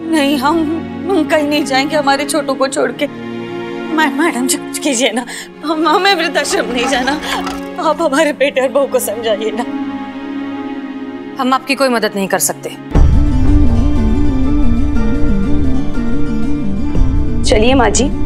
नहीं, हम कहीं नहीं जाएंगे हमारे छोटू को छोड़ के। मैडम जी कुछ कीजिए ना, हमें वृद्धाश्रम नहीं जाना। आप हमारे बेटे और बहू को समझाइए ना। हम आपकी कोई मदद नहीं कर सकते। चलिए माँ जी।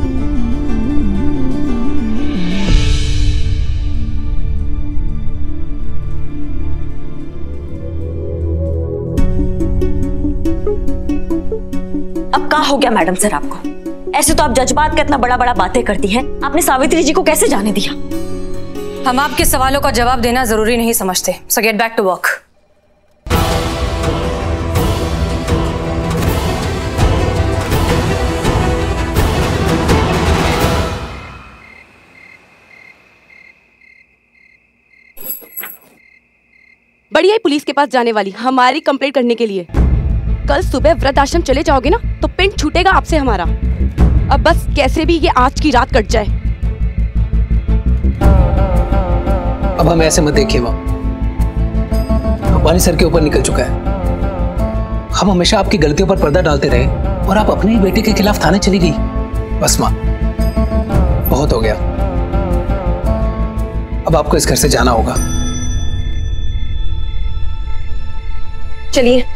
अब क्या हो गया मैडम सर आपको? ऐसे तो आप जज्बात का इतना बड़ा बड़ा बातें करती हैं, आपने सावित्री जी को कैसे जाने दिया? हम आपके सवालों का जवाब देना जरूरी नहीं समझते। So get back to work. बढ़िया ही पुलिस के पास जाने वाली हमारी कंप्लेंट करने के लिए। कल सुबह वृद्धाश्रम चले जाओगे ना तो पिंड छूटेगा आपसे हमारा। अब बस कैसे भी ये आज की रात कट जाए। अब हमें ऐसे मत देखिए माँ, पानी सर के ऊपर निकल चुका है। हम हमेशा आपकी गलतियों पर पर्दा डालते रहे और आप अपने ही बेटे के खिलाफ थाने चली गई। बस माँ, बहुत हो गया। अब आपको इस घर से जाना होगा। चलिए।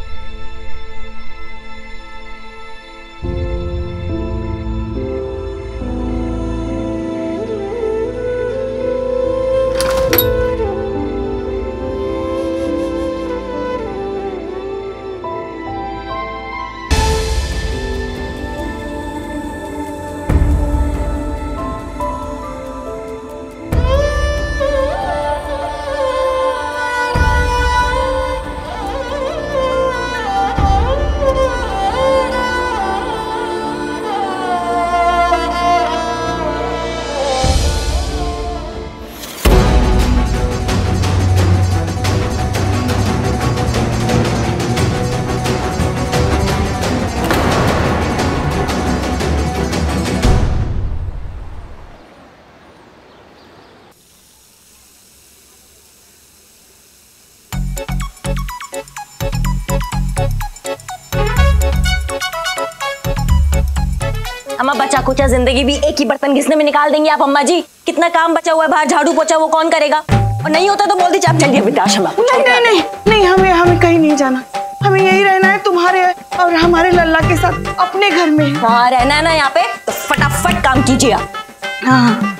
अम्मा बचा कुचा जिंदगी भी एक ही बर्तन घिसने में निकाल देंगी आप अम्मा जी। कितना काम बचा हुआ है बाहर, झाड़ू पोछा वो कौन करेगा? और नहीं होता तो बोल दीजिए आप चलिए वृद्धाश्रम। नहीं, हमें कहीं नहीं जाना। हमें यही रहना है तुम्हारे और हमारे लल्ला के साथ अपने घर में। हाँ रहना है ना यहाँ पे, तो फटाफट काम कीजिए आप। हाँ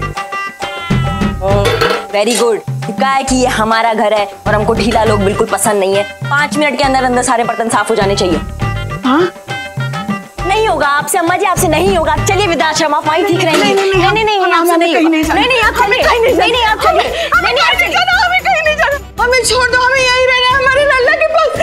वेरी गुड। क्या है कि ये हमारा घर है और हमको ढीला लोग बिल्कुल पसंद नहीं है। 5 मिनट के अंदर अंदर सारे बर्तन साफ हो जाने चाहिए। हाँ नहीं होगा आपसे अम्मा जी, आपसे नहीं होगा। चलिए वृद्धाश्रम, आप वहीं ठीक रहेंगे। नहीं आपसे नहीं होगा। नहीं आप चलिए। नहीं आप चलिए। नहीं आप चलिए। हमें कहीं नहीं जाना, हमें छोड़ दो। हमें यहीं रहना है हमारे लल्ला के पास।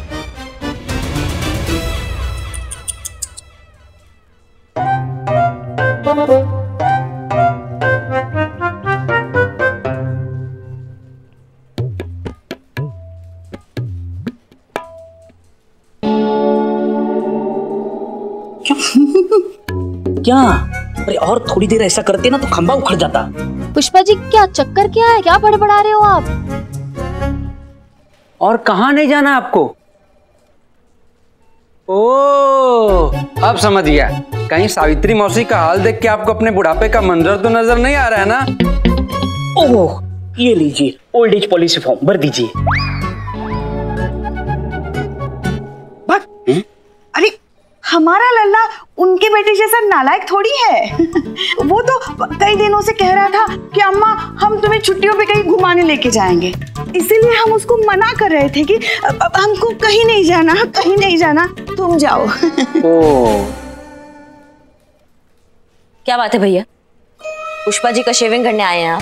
क्या? अरे और थोड़ी देर ऐसा करते ना तो खंबा उखड़ जाता। पुष्पा जी क्या चक्कर क्या है? क्या बड़बड़ा रहे हो आप? और कहाँ नहीं जाना आपको? ओह अब समझ गया। कहीं सावित्री मौसी का हाल देख के आपको अपने बुढ़ापे का मंजर तो नजर नहीं आ रहा है ना? ओह ये लीजिए, ओल्ड एज पॉलिसी फॉर्म भर दीजिए। अरे हमारा लल्ला उनके बेटे जैसा नालायक थोड़ी है। वो तो कई दिनों से कह रहा था कि अम्मा हम तुम्हें छुट्टियों पे कहीं घुमाने लेके जाएंगे। इसीलिए हम उसको मना कर रहे थे कि हमको कहीं नहीं जाना, कहीं नहीं जाना, तुम जाओ। ओह क्या बात है भैया? पुष्पा जी का शेविंग करने आए हैं आप?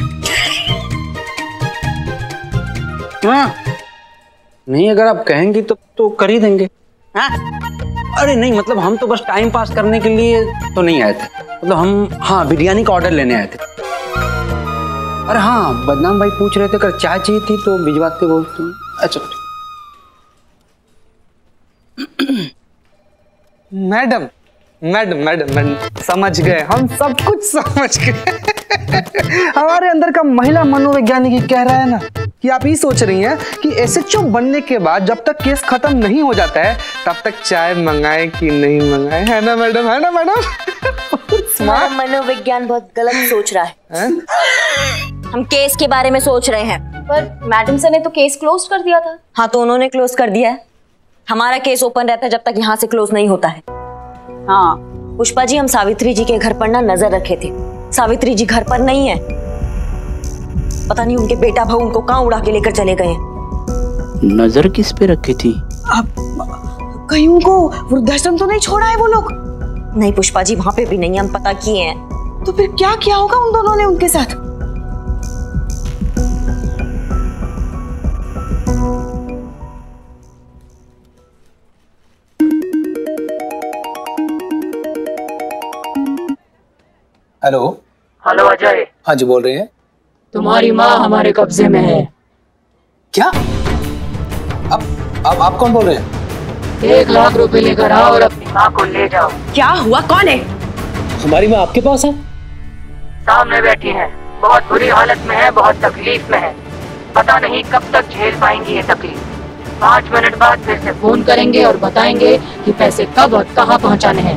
हाँ नहीं, अगर आप कहेंगी तो कर ही देंगे। हाँ अरे नहीं, मतलब हम तो बस टाइम पास करने के लिए तो नहीं आए थे। मतलब हम हाँ बिरयानी का ऑर्डर लेने आए थे। अरे हाँ बदनाम भाई पूछ रहे थे अगर चाय चाहिए थी तो भिजवाते बोलते हैं। अच्छा मैडम मैडम मैडम मैडम समझ गए, हम सब कुछ समझ गए। हमारे अंदर का महिला मनोवैज्ञानिक कह रहा है ना कि आप ये सोच रही हैं कि SHO बनने के बाद जब तक केस खत्म नहीं हो जाता है तब तक चाय मंगाए कि नहीं मंगाए, है ना मैडम? है ना मैडम? मनोविज्ञान बहुत गलत सोच रहा है। हम केस के बारे में सोच रहे हैं। पर मैडम सर ने तो केस क्लोज कर दिया था। हाँ तो उन्होंने क्लोज कर दिया है। हमारा केस ओपन रहता है जब तक यहाँ से क्लोज नहीं होता है। हाँ पुष्पा जी, हम सावित्री जी के घर पर ना नजर रखे थे। सावित्री जी घर पर नहीं है। पता नहीं उनके बेटा बहू उनको कहाँ उड़ा के लेकर चले गए। नजर किस पे रखी थी? अब कहीं उनको वृद्धाश्रम तो नहीं छोड़ा है वो लोग? नहीं पुष्पा जी, वहां पे भी नहीं, हम पता किए हैं। तो फिर क्या किया होगा उन दोनों ने उनके साथ? हेलो। हेलो अजय। हाँ जी बोल रहे हैं। तुम्हारी माँ हमारे कब्जे में है। क्या? अब आप कौन बोल रहे हैं? 1 लाख रुपए लेकर आओ और अपनी माँ को ले जाओ। क्या हुआ? कौन है? हमारी माँ आपके पास है? सामने बैठी है, बहुत बुरी हालत में है, बहुत तकलीफ में है। पता नहीं कब तक झेल पाएंगी ये तकलीफ। 5 मिनट बाद फिर से फोन करेंगे और बताएंगे कि पैसे कब और कहाँ पहुँचाने हैं।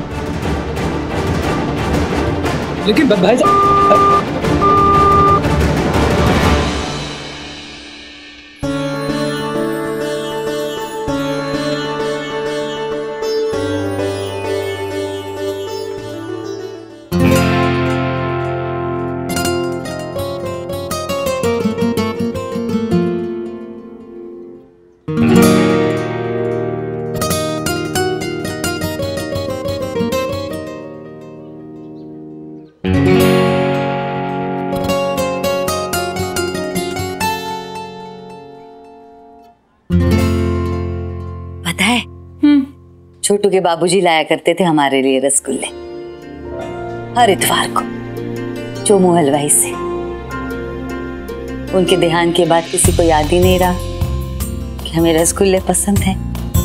लेकिन भाई साहब, छोटू के बाबूजी लाया करते थे हमारे लिए रसगुल्ले हर इतवार को, चोमू हलवाई से। उनके देहांत के बाद किसी को याद ही नहीं रहा कि हमें रसगुल्ले पसंद हैं।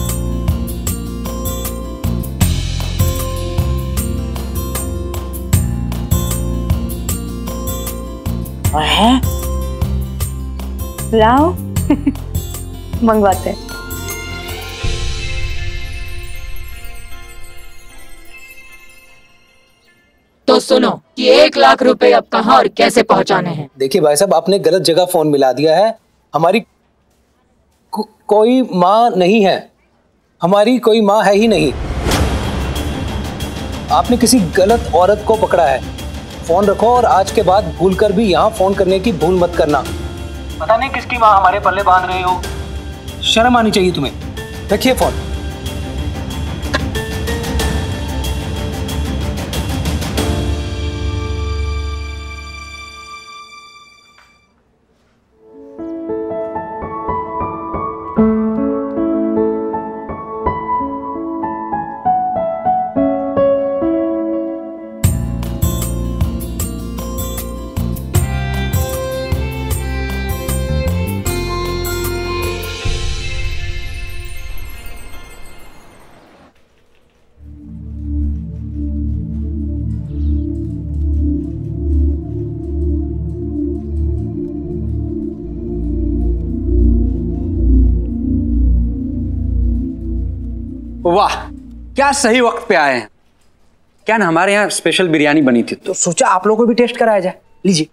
और है लाओ मंगवाते हैं। तो सुनो कि 1 लाख रुपए अब कहाँ और कैसे पहुँचाने हैं। देखिए भाई साहब, आपने गलत जगह फोन मिला दिया है। हमारी कोई माँ नहीं है, हमारी कोई माँ है ही नहीं। आपने किसी गलत औरत को पकड़ा है। फोन रखो और आज के बाद भूलकर भी यहाँ फोन करने की भूल मत करना। पता नहीं किसकी माँ हमारे पल्ले बांध रहे हो, शर्म आनी चाहिए तुम्हें। रखिए फोन। वाह, क्या सही वक्त पे आए हैं। क्या ना हमारे यहाँ स्पेशल बिरयानी बनी थी तो सोचा आप लोगों को भी टेस्ट कराया जाए। लीजिए।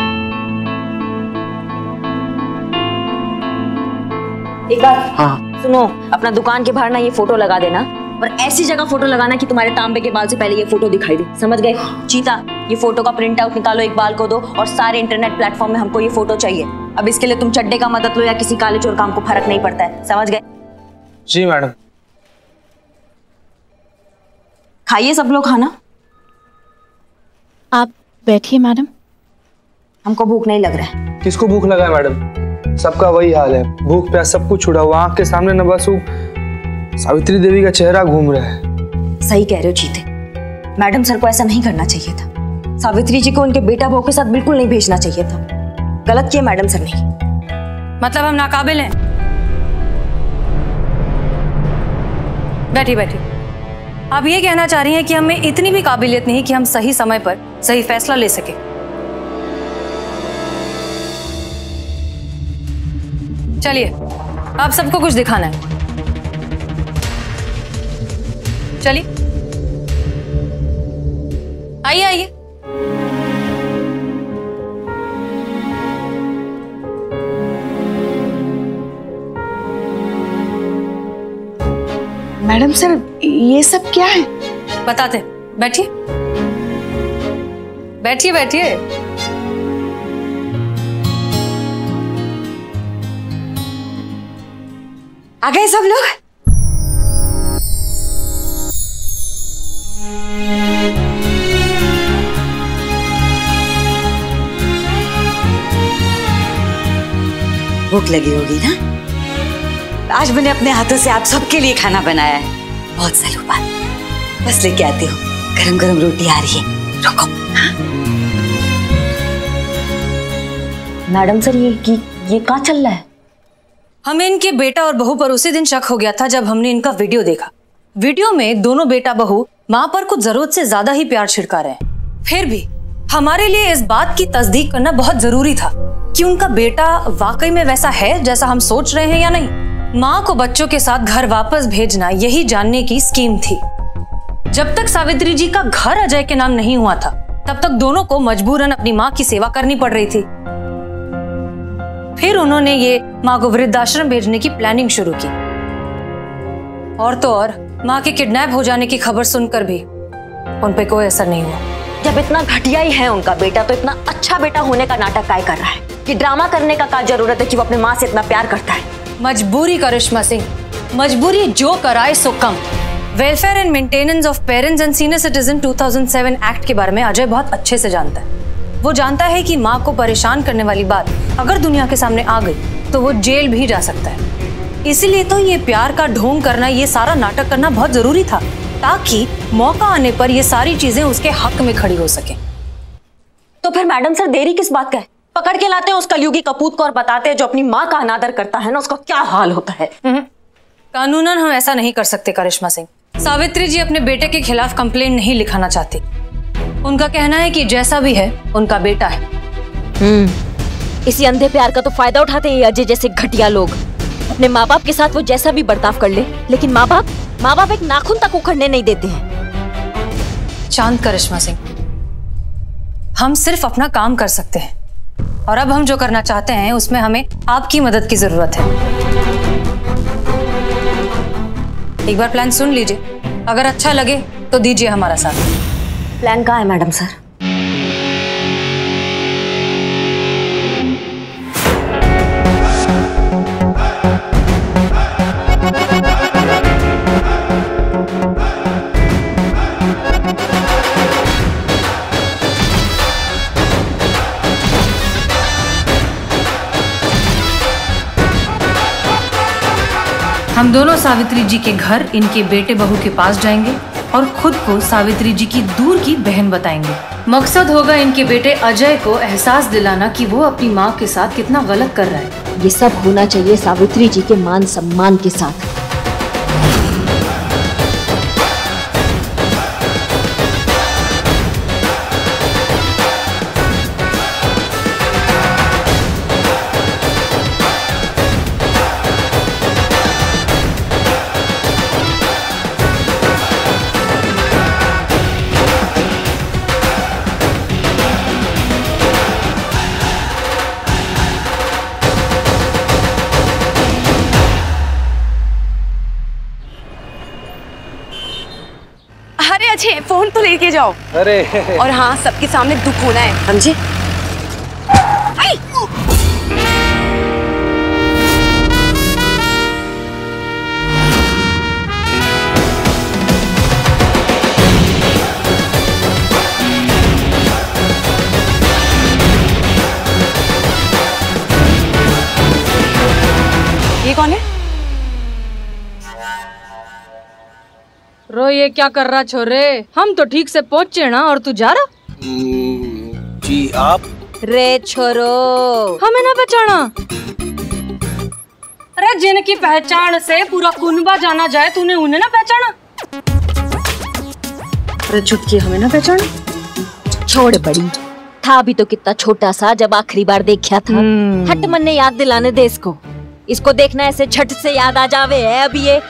एक बात हाँ सुनो, अपना दुकान के बाहर ना ये फोटो लगा देना, और ऐसी जगह फोटो लगाना कि तुम्हारे तांबे के बाल से पहले ये फोटो दिखाई दे। समझ गए? चीता, ये फोटो का प्रिंट आउट निकालो, एक बाल को दो, और सारे इंटरनेट प्लेटफॉर्म में हमको ये फोटो चाहिए। अब इसके लिए तुम चड्डे का मदद लो या किसी काले चोर काम को फर्क नहीं पड़ता है। समझ गए? जी मैडम। खाइए सब लोग खाना। आप बैठिए मैडम। हमको भूख नहीं लग रहा है। किसको भूख लगा है मैडम? सबका वही हाल है, भूख प्यास सब कुछ छुड़ा हुआ। आंख के सामने न बस सावित्री देवी का चेहरा घूम रहा है। सही कह रहे हो चीते, मैडम सर को ऐसा नहीं करना चाहिए था। सावित्री जी को उनके बेटा बहू के साथ बिल्कुल नहीं भेजना चाहिए था। गलत किया मैडम सर ने। मतलब हम नाकाबिल हैं? बैठी बैठी। आप ये कहना चाह रही हैं कि हमें इतनी भी काबिलियत नहीं कि हम सही समय पर सही फैसला ले सके? चलिए, आप सबको कुछ दिखाना है। चलिए, आइए आइए। मैडम सर, ये सब क्या है? बताते, बैठिए बैठिए बैठिए। आ गए सब लोग? भूख लगी होगी ना? आज मैंने अपने हाथों से आप सबके लिए खाना बनाया है। बहुत सालों बाद। बस लेके आती हूँ, गरम गरम रोटी आ रही है, रुको। हाँ? मैडम सर, ये क्या चल रहा है? हमें इनके बेटा और बहू पर उसी दिन शक हो गया था जब हमने इनका वीडियो देखा। वीडियो में दोनों बेटा बहू माँ पर कुछ जरूरत से ज्यादा ही प्यार छिड़का रहे हैं। फिर भी हमारे लिए इस बात की तस्दीक करना बहुत जरूरी था कि उनका बेटा वाकई में वैसा है जैसा हम सोच रहे हैं या नहीं। माँ को बच्चों के साथ घर वापस भेजना यही जानने की स्कीम थी। जब तक सावित्री जी का घर अजय के नाम नहीं हुआ था, तब तक दोनों को मजबूरन अपनी माँ की सेवा करनी पड़ रही थी। फिर उन्होंने ये माँ को वृद्धाश्रम भेजने की प्लानिंग शुरू की। और तो और माँ के किडनैप हो जाने की खबर सुनकर भी उन पे कोई असर नहीं हुआ। जब इतना घटिया ही है उनका बेटा, तो इतना अच्छा बेटा होने का नाटक काय कर रहा है? कि ड्रामा करने का क्या जरूरत है कि वो अपने माँ से इतना प्यार करता है? मजबूरी करिश्मा सिंह, मजबूरी जो कराए सो कम। Welfare and maintenance of parents and senior citizen 2007 act के बारे में अजय बहुत अच्छे से जानता है। वो जानता है कि माँ को परेशान करने वाली बात अगर दुनिया के सामने आ गई तो वो जेल भी जा सकता है। इसीलिए तो ये प्यार का ढोंग करना, ये सारा नाटक करना बहुत जरूरी था, ताकि मौका आने पर ये सारी चीजें उसके हक में खड़ी हो सके। तो फिर मैडम सर, देरी किस बात का है? पकड़ के लाते हैं उस कलयुगी कपूत को और बताते हैं जो अपनी माँ का अनादर करता है ना, उसका क्या हाल होता है। कानूनन हम ऐसा नहीं कर सकते करिश्मा सिंह। सावित्री जी अपने बेटे के खिलाफ कंप्लेंट नहीं लिखाना चाहती। उनका कहना है कि जैसा भी है उनका बेटा है। इसी अंधे प्यार का तो फायदा उठाते हैं अजय जैसे घटिया लोग। अपने माँ बाप के साथ वो जैसा भी बर्ताव कर ले, लेकिन माँ बाप एक नाखून तक उखड़ने नहीं देते हैं। शांत करिश्मा सिंह, हम सिर्फ अपना काम कर सकते हैं, और अब हम जो करना चाहते हैं उसमें हमें आपकी मदद की जरूरत है। एक बार प्लान सुन लीजिए, अगर अच्छा लगे तो दीजिए हमारा साथ। प्लान क्या है मैडम सर? हम दोनों सावित्री जी के घर इनके बेटे बहू के पास जाएंगे और खुद को सावित्री जी की दूर की बहन बताएंगे। मकसद होगा इनके बेटे अजय को एहसास दिलाना कि वो अपनी माँ के साथ कितना गलत कर रहा है। ये सब होना चाहिए सावित्री जी के मान सम्मान के साथ। अच्छे फोन तो लेके जाओ। अरे और हाँ, सबके सामने दुख होना है, समझे? ये कौन है? रो, ये क्या कर रहा छोरे? हम तो ठीक से पहुंचे ना, और तू जा रहा? जी आप? रे छोरो, हमें ना पहचाना? अरे जिनकी पहचान से पूरा कुनबा जाना जाए, तूने उन्हें ना पहचाना? अरे चुटकी, हमें ना पहचाना? छोड़ बड़ी, था भी तो कितना छोटा सा जब आखिरी बार देखा था। हट मन ने याद दिलाने दे इसको। इसको देखना ऐसे झट से याद आ जावे है अभी ये।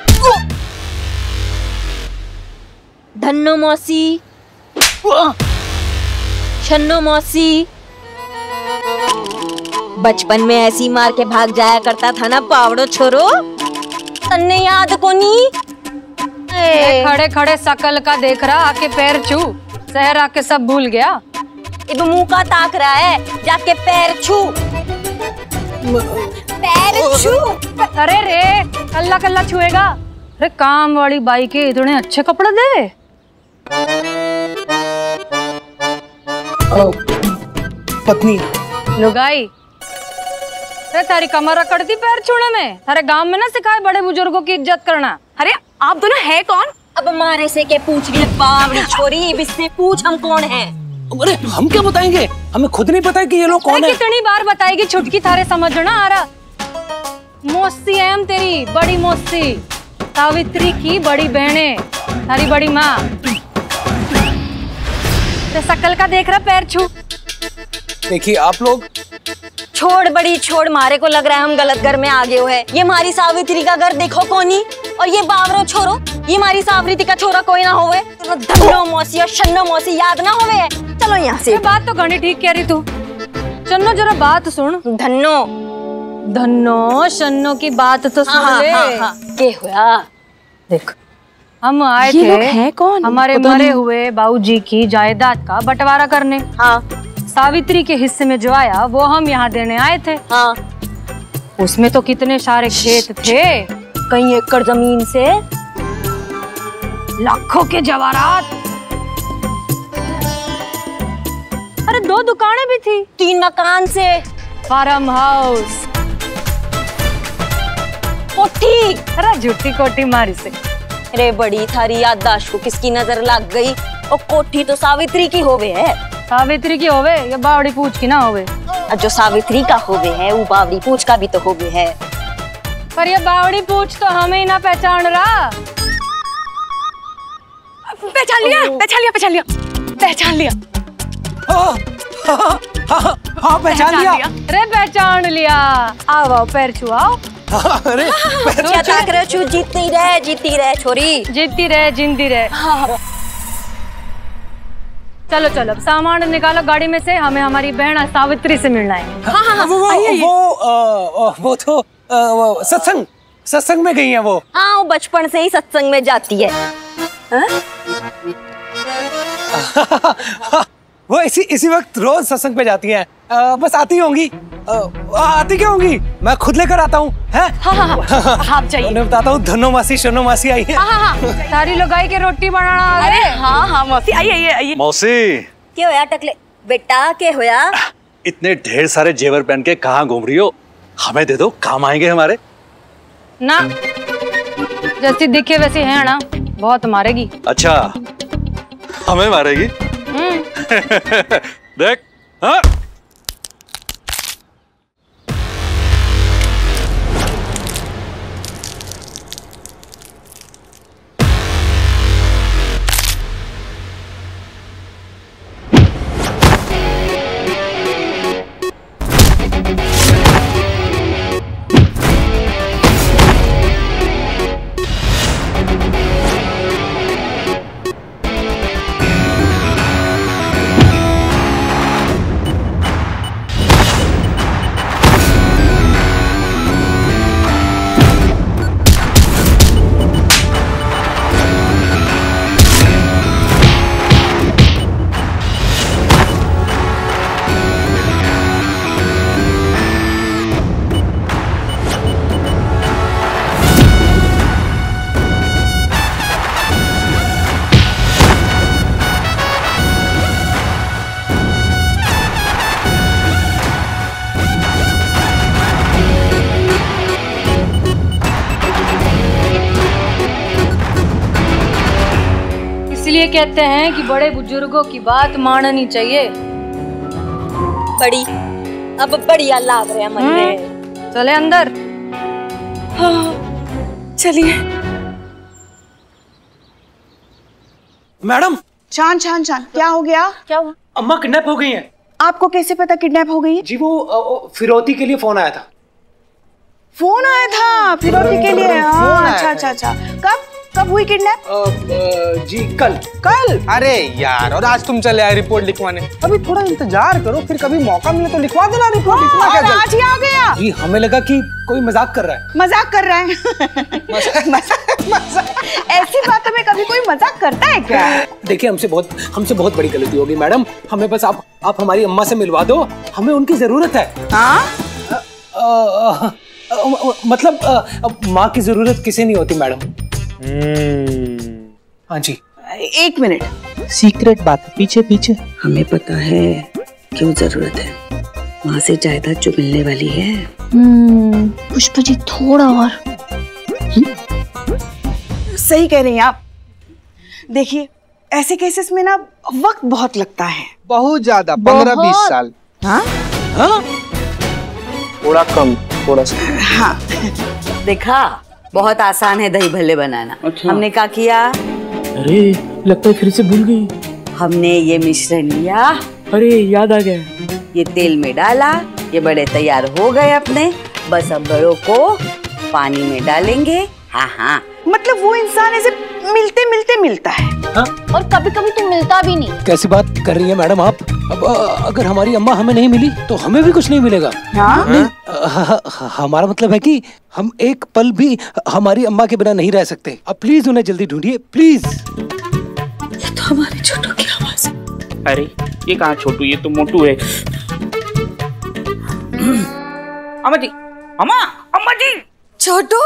धन्नो मौसी, छन्नो मौसी, बचपन में ऐसी मार के भाग जाया करता था ना पावड़ो छोरो, तन्ने याद कोनी। खड़े खड़े सकल का देख रहा, आके पैर छू, शहर आके सब भूल गया। इब मुंह का ताक रहा है, जाके पैर छू, पैर छू। अरे रे कल्ला कल्ला छुएगा। अरे काम वाली बाई के इतने अच्छे कपड़े दे। पत्नी लुगाई, अरे तारी कमर अकड़ती पैर छूने में। तारे गांव में ना सिखाए बड़े बुजुर्गों की इज्जत करना। अरे आप दोनों है कौन? अब मारे से के पूछ रही बावड़ी छोरी, इससे पूछ हम कौन हैं? अरे हम क्या बताएंगे, हमें खुद नहीं पता है कि ये लोग कौन है। कितनी बार बताएगी छुटकी, थारे समझना आ रहा। मौसी है हम तेरी बड़ी मौसी, सावित्री की बड़ी बहने, थारी बड़ी माँ। सकल का देख रहा पैर छू। देखिए आप लोग, छोड़ बड़ी छोड़, मारे को लग रहा है हम गलत घर में आ गए हुए। ये हमारी सावित्री का घर देखो कोनी, और ये बावरो छोरो, ये हमारी सावित्री का छोरा कोई ना होवे। तो धन्नो मौसी और शन्नो मौसी याद ना होवे। चलो यहाँ से। बात तो घनी ठीक कह रही तू। चन्नो जरा बात सुन। धन्नो धन्नो शन्नो की बात तो सुन ले। के हुआ देख, हम आए थे है कौन? हमारे मरे हुए बाबूजी की जायदाद का बंटवारा करने। हाँ। सावित्री के हिस्से में जो आया वो हम यहाँ देने आए थे। हाँ। उसमें तो कितने सारे खेत थे, कई एकड़ जमीन से लाखों के जवाहरात। अरे 2 दुकानें भी थी, 3 मकान से, फार्म हाउस, कोठी। अरे झूठी कोठी मारी से। अरे बड़ी थारी याददाश्त को किसकी नजर लग गई? और कोठी तो सावित्री की होवे है। सावित्री की होवे या बावड़ी पूछ की ना होवे? जो सावित्री का होवे है वो बावड़ी पूछ का भी तो होवे है। पर ये बावड़ी पूछ तो हमें ही ना पहचान रहा। पहचान लिया, पहचान लिया, पहचान लिया, पहचान लिया। हाँ पहचान लिया। अरे पहचान लिया। आओ आओ पैर छुआओ। अरे क्या ताक रहे छू? जीती रहे छोरी, जीती रहे जिंदी रहे। चलो चलो सामान निकालो गाड़ी में से, हमें हमारी बहन सावित्री से मिलना है। हाँ, वो तो सत्संग में गई है वो। हाँ, वो बचपन से ही सत्संग में जाती है। वो इसी वक्त रोज सत्संग पे जाती हैं। बस आती होंगी। आती क्या होंगी, मैं खुद लेकर आता हूँ। आप चाहिए, मैं बताता हूँ। धन्नो मासी शन्नो मासी आई है। सारी लोगाई के रोटी बनाना। अरे हाँ मौसी आइए। मौसी क्या होया टकले बेटा, क्या होया? इतने ढेर सारे जेवर पहन के कहाँ घूम रही हो? हमें दे दो, काम आएंगे हमारे। ना जैसी दिखे वैसी है ना, बहुत मारेगी। अच्छा हमें मारेगी? देख। हाँ इसलिए कहते हैं कि बड़े बुजुर्गों की बात माननी चाहिए। बड़ी अब बढ़िया लाग रहे हैं मन में। चले अंदर। चलिए। मैडम। चांद क्या हो गया? क्या हुआ? अम्मा किडनैप हो गई हैं। आपको कैसे पता किडनैप हो गई है? जी वो फिरौती के लिए फोन आया था। फोन आया था फिरौती के लिए। हाँ, अच्छा। कब हुई किडनैप? जी कल। अरे यार, और आज तुम चले आए रिपोर्ट लिखवाने। अभी थोड़ा इंतजार करो, फिर कभी मौका मिले तो लिखवा देना रिपोर्ट। इतना क्या आज ही आ गया? जी हमें लगा कि कोई मजाक कर रहा है। मजाक कर रहा है? ऐसी बातों में कभी कोई मजाक करता है क्या? देखिए हमसे बहुत बड़ी गलती होगी मैडम। हमें बस आप हमारी अम्मा से मिलवा दो, हमें उनकी जरूरत है। हाँ? मतलब माँ की जरूरत किसे नहीं होती मैडम। हाँ जी। 1 मिनट। सीक्रेट बात है, पीछे। हमें पता है क्यों जरूरत है। वहाँ से जायदाद जो मिलने वाली है। पुष्पा जी थोड़ा और। सही कह रही हैं आप। देखिए ऐसे केसेस में ना वक्त बहुत लगता है। बहुत ज्यादा, 15-20 साल। हाँ? थोड़ा कम, थोड़ा सा। हाँ। देखा, बहुत आसान है दही भल्ले बनाना। अच्छा। हमने क्या किया? अरे लगता है फिर से भूल गई। हमने ये मिश्रण लिया। अरे याद आ गया। ये तेल में डाला, ये बड़े तैयार हो गए अपने। बस अब बड़ों को पानी में डालेंगे। हाँ। मतलब वो इंसान ऐसे मिलते मिलता है। हाँ? और कभी कभी तो मिलता भी नहीं। कैसी बात कर रही है मैडम आप? अब अगर हमारी अम्मा हमें नहीं मिली तो हमें भी कुछ नहीं मिलेगा। हाँ? नहीं, हमारा मतलब है कि हम एक पल भी हमारी अम्मा के बिना नहीं रह सकते। अब प्लीज उन्हें जल्दी ढूंढिए, प्लीज। ये तो हमारे छोटू की आवाज है। अरे ये कहाँ छोटू, ये तो मोटू है। अम्मा जी। छोटू,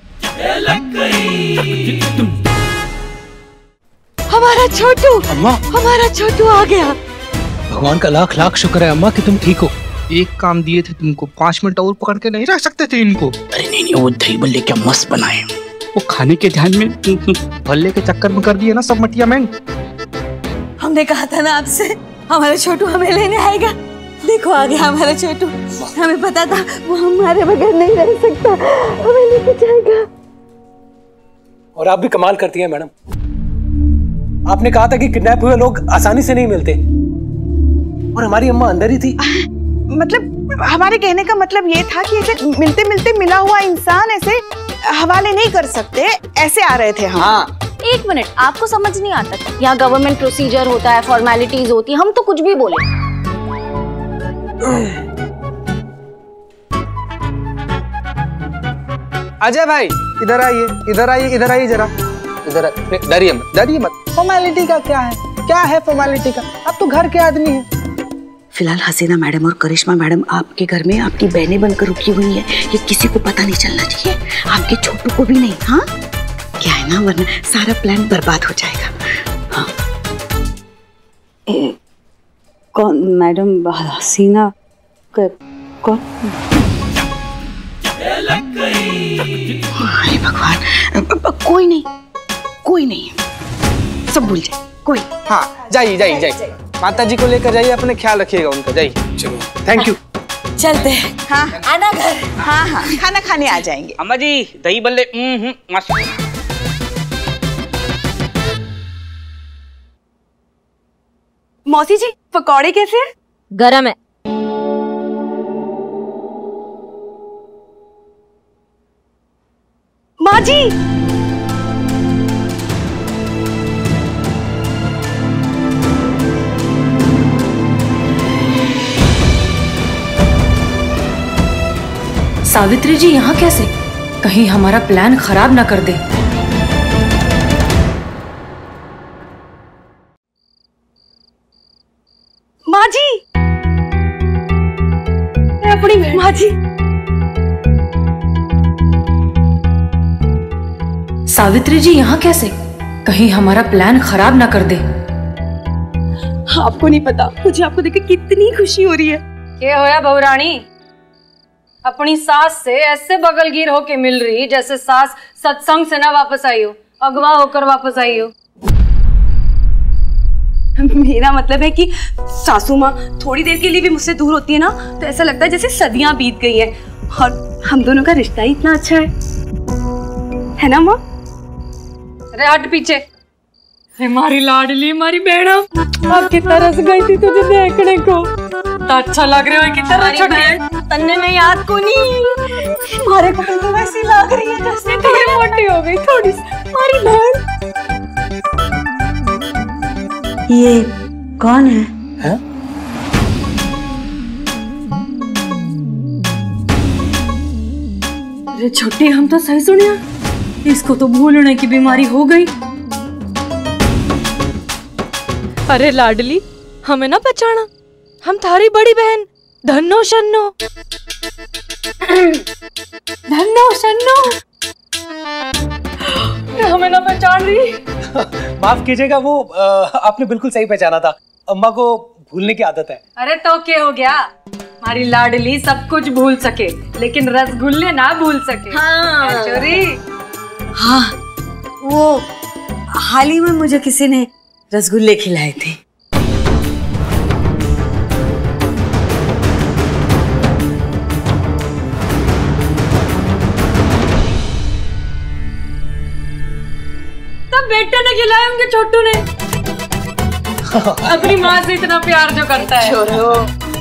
हमारा छोटू। अम्मा, हमारा छोटू आ गया। भगवान का लाख लाख शुक्र है अम्मा कि तुम ठीक हो। एक काम दिए थे तुमको, 5 मिनट और पकड़ के नहीं रख सकते थे इनको? अरे नहीं, वो दही भल्ले क्या मस्त बनाए। वो खाने के ध्यान में भल्ले के चक्कर में कर दिए ना सब मटियामेंट। हमने कहा था ना आपसे हमारा छोटू हमें लेने आएगा। देखो आ गया हमारा छोटू। हमें पता था वो हमारे बगैर नहीं रह सकता, हमें लेके जाएगा। और आप भी कमाल करती हैं मैडम। आपने कहा था कि किडनैप हुए लोग आसानी से नहीं मिलते, और हमारी अम्मा अंदर ही थी। मतलब हमारे कहने का मतलब ये था कि ऐसे मिलते मिला हुआ इंसान ऐसे हवाले नहीं कर सकते, ऐसे आ रहे थे हम। हाँ। 1 मिनट, आपको समझ नहीं आता था? यहाँ गवर्नमेंट प्रोसीजर होता है, फॉर्मेलिटीज होती है, हम तो कुछ भी बोले। अजय भाई इधर आइए जरा। डरिए मत। फॉर्मेलिटी का क्या है फॉर्मेलिटी का? आप तो घर के आदमी हैं। फिलहाल हसीना मैडम और करिश्मा मैडम आपके घर में आपकी बहनें बनकर रुकी हुई है। ये किसी को पता नहीं चलना चाहिए, आपके छोटू को भी नहीं। हाँ क्या है ना, वरना सारा प्लान बर्बाद हो जाएगा। हाँ। कौन मैडम? हसीना कौन? हे भगवान, कोई नहीं, सब भूल जाए। कोई? हाँ जाइए। माता जी को लेकर जाइए, अपने ख्याल रखिएगा उनका। जाइए। चलो, थैंक यू। चलते हैं। हाँ आना घर। हाँ खाना खाने आ जाएंगे। अम्मा जी दही बल्ले मस्त। मौसी जी पकौड़े कैसे हैं? गरम है। माँ जी, सावित्री जी यहाँ कैसे? कहीं हमारा प्लान खराब ना कर दे। माँ जी, अपनी माँ जी। सावित्री जी यहाँ कैसे? कहीं हमारा प्लान खराब ना कर दे। आपको नहीं पता मुझे आपको देखकर कितनी खुशी हो रही है। क्या होया बहुरानी? अपनी सास से ऐसे बगलगीर होके मिल रही जैसे सास सत्संग से ना वापस आई हो, अगवा होकर वापस आई हो। मेरा मतलब है कि सासू माँ थोड़ी देर के लिए भी मुझसे दूर होती है ना तो ऐसा लगता है जैसे सदियां बीत गई हैं। और हम दोनों का रिश्ता ही इतना अच्छा है ना माँ? अरे हट पीछे। हमारी लाडली, हमारी बेड़म, अब कितना रस गई थी तुझे देखने को। तो अच्छा लग रहा है, कितना अच्छा है। तन्ने में याद को नहीं हमारे को तो वैसी लग रही है जैसे थोड़ी मोटी हो गई, थोड़ी सी हमारी बहन। ये कौन है? अरे छोटी, हम तो सही सुनिया, इसको तो भूलने की बीमारी हो गई। अरे लाडली, हमें ना पहचाना, हम थारी बड़ी बहन धन्नो शन्नो। धन्नो शन्नो, हमें ना पहचान रही। माफ कीजिएगा, वो आपने बिल्कुल सही पहचाना था। अम्मा को भूलने की आदत है। अरे तो क्या हो गया, हमारी लाडली सब कुछ भूल सके लेकिन रसगुल्ले ना भूल सके। हाँ चोरी। हाँ, वो हाल ही में मुझे किसी ने रसगुल्ले खिलाए थे। तब बेटे ने खिलाए होंगे छोटू ने। अपनी माँ से इतना प्यार जो करता है। छोड़ो।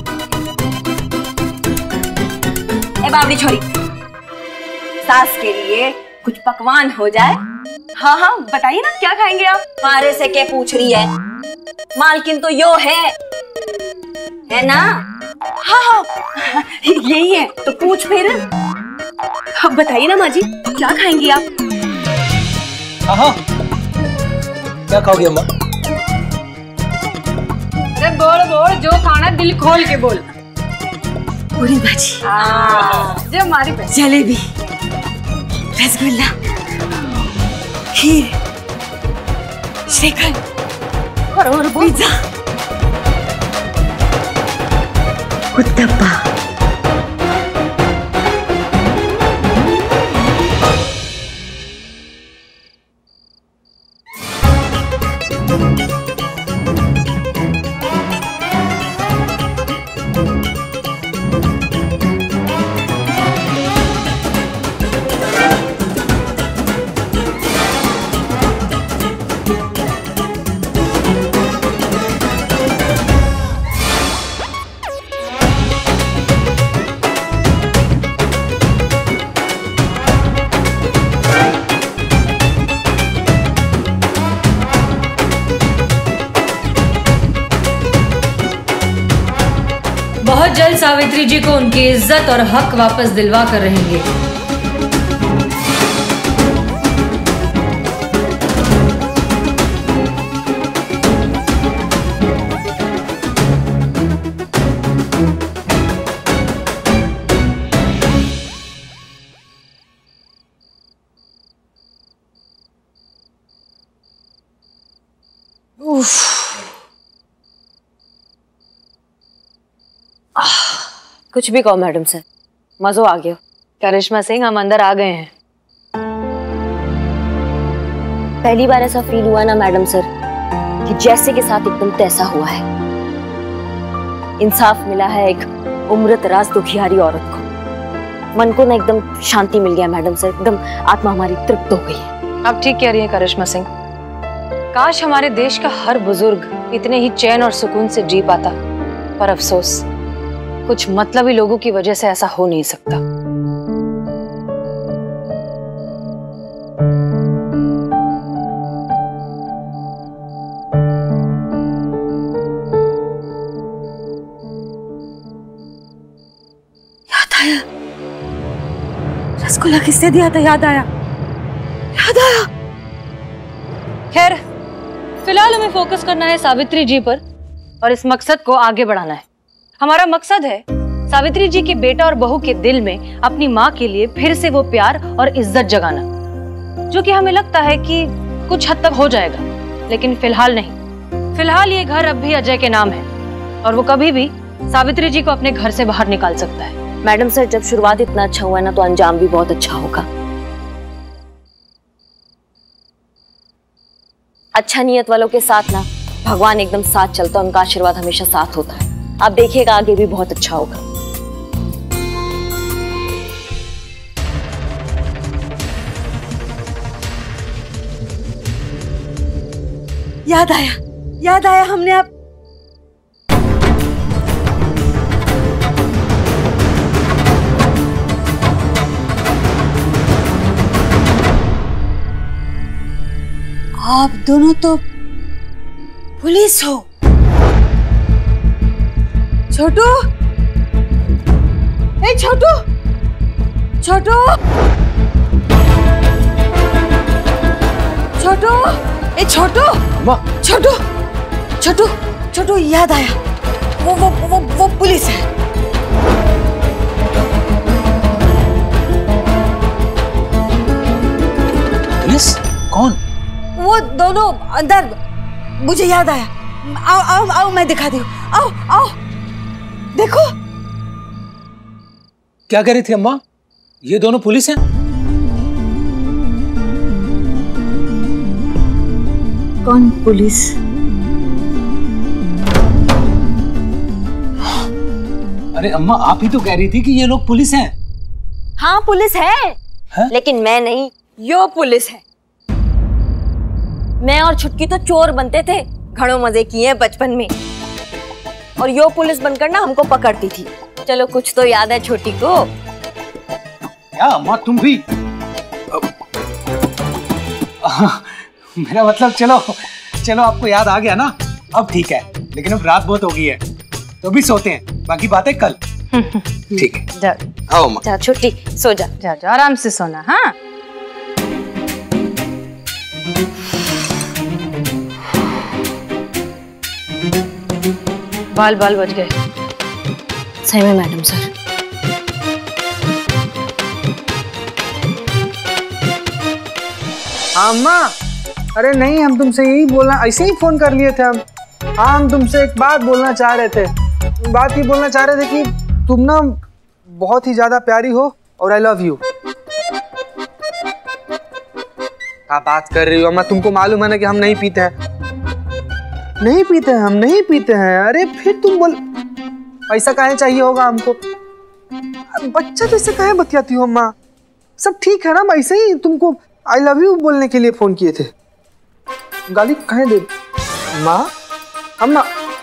ए बावड़ी छोरी, सास के लिए कुछ पकवान हो जाए। हाँ हाँ बताइए ना, क्या खाएंगे आप? मारे से क्या पूछ रही है, मालकिन तो यो है ना? हाँ हाँ यही है, तो पूछ फिर। अब बताइए ना माँ जी, क्या खाएंगी आप? हाँ, क्या खाओगी अम्मा? अरे बोल बोल, जो खाना दिल खोल के बोल। पूरी भाजी, जो हमारी जलेबी, रसगुल्ला, खीर, श्रीखंड और पिज्जा, उत्तपा। बहुत जल्द सावित्री जी को उनकी इज्जत और हक वापस दिलवा कर रहेंगे। कुछ भी कहो मैडम सर, मजो आ गया। करिश्मा सिंह, हम अंदर आ गए हैं। पहली बार ऐसा फील हुआ ना मैडम सर कि जैसे के साथ एकदम तैसा हुआ है। इंसाफ मिला है एक उम्रदराज दुखियारी औरत को। मन को ना एकदम शांति मिल गया मैडम सर, एकदम आत्मा हमारी तृप्त हो गई है। आप ठीक कह रही हैं करिश्मा सिंह। काश हमारे देश का हर बुजुर्ग इतने ही चैन और सुकून से जी पाता, पर अफसोस कुछ मतलबी लोगों की वजह से ऐसा हो नहीं सकता। याद आया, रसगुल्ला किसने दिया था? याद आया, याद आया। खैर, फिलहाल हमें फोकस करना है सावित्री जी पर और इस मकसद को आगे बढ़ाना है। हमारा मकसद है सावित्री जी के बेटा और बहू के दिल में अपनी माँ के लिए फिर से वो प्यार और इज्जत जगाना, जो कि हमें लगता है कि कुछ हद तक हो जाएगा, लेकिन फिलहाल नहीं। फिलहाल ये घर अब भी अजय के नाम है और वो कभी भी सावित्री जी को अपने घर से बाहर निकाल सकता है। मैडम सर, जब शुरुआत इतना अच्छा हुआ ना, तो अंजाम भी बहुत अच्छा होगा। अच्छा नियत वालों के साथ ना भगवान एकदम साथ चलता है, उनका आशीर्वाद हमेशा साथ होता है। आप देखिएगा आगे भी बहुत अच्छा होगा। याद आया, याद आया, हमने आप आप दोनों तो पुलिस हो। छोटू, ए छोटू, छोटू, छोटू, ए छोटू, छोटू, छोटू, छोटू, याद आया, वो पुलिस है। पुलिस? कौन? वो दोनों अंदर, मुझे याद आया। आओ आओ आओ, मैं दिखा दी हूँ। आओ आओ, देखो। क्या कह रही थी अम्मा? ये दोनों पुलिस हैं? कौन पुलिस? अरे अम्मा, आप ही तो कह रही थी कि ये लोग पुलिस हैं। हाँ पुलिस है, लेकिन मैं नहीं, यो पुलिस है। मैं और छुटकी तो चोर बनते थे, घड़ों मजे किए बचपन में, और यो पुलिस बनकर ना हमको पकड़ती थी। चलो कुछ तो याद है छोटी को। क्या अम्मा, तुम भी? मेरा मतलब, चलो चलो, आपको याद आ गया ना, अब ठीक है। लेकिन अब रात बहुत हो गई है, तो भी सोते हैं, बाकी बातें कल। ठीक है, जाओ आओ अम्मा। जा छोटी, सो जा। जाओ जाओ, आराम से सोना। हाँ, बाल बाल बच गए। सही में मैडम सर। हाँ अम्मा, अरे नहीं, हम तुमसे यही बोलना, ऐसे ही फोन कर लिए थे हम। हाँ, हम तुमसे एक बात बोलना चाह रहे थे। बात ये बोलना चाह रहे थे कि तुम ना बहुत ही ज्यादा प्यारी हो, और आई लव यू। क्या बात कर रही हो अम्मा? तुमको मालूम है ना कि हम नहीं पीते हैं। नहीं पीते हैं, हम नहीं पीते हैं। अरे फिर तुम बोल, पैसा काहे चाहिए होगा हमको? बच्चा जैसे काहे बतियाती हो अम्मा? सब ठीक है ना? हम ऐसे ही तुमको आई लव यू बोलने के लिए फोन किए थे। गाली काहे दे माँ? अम्मा।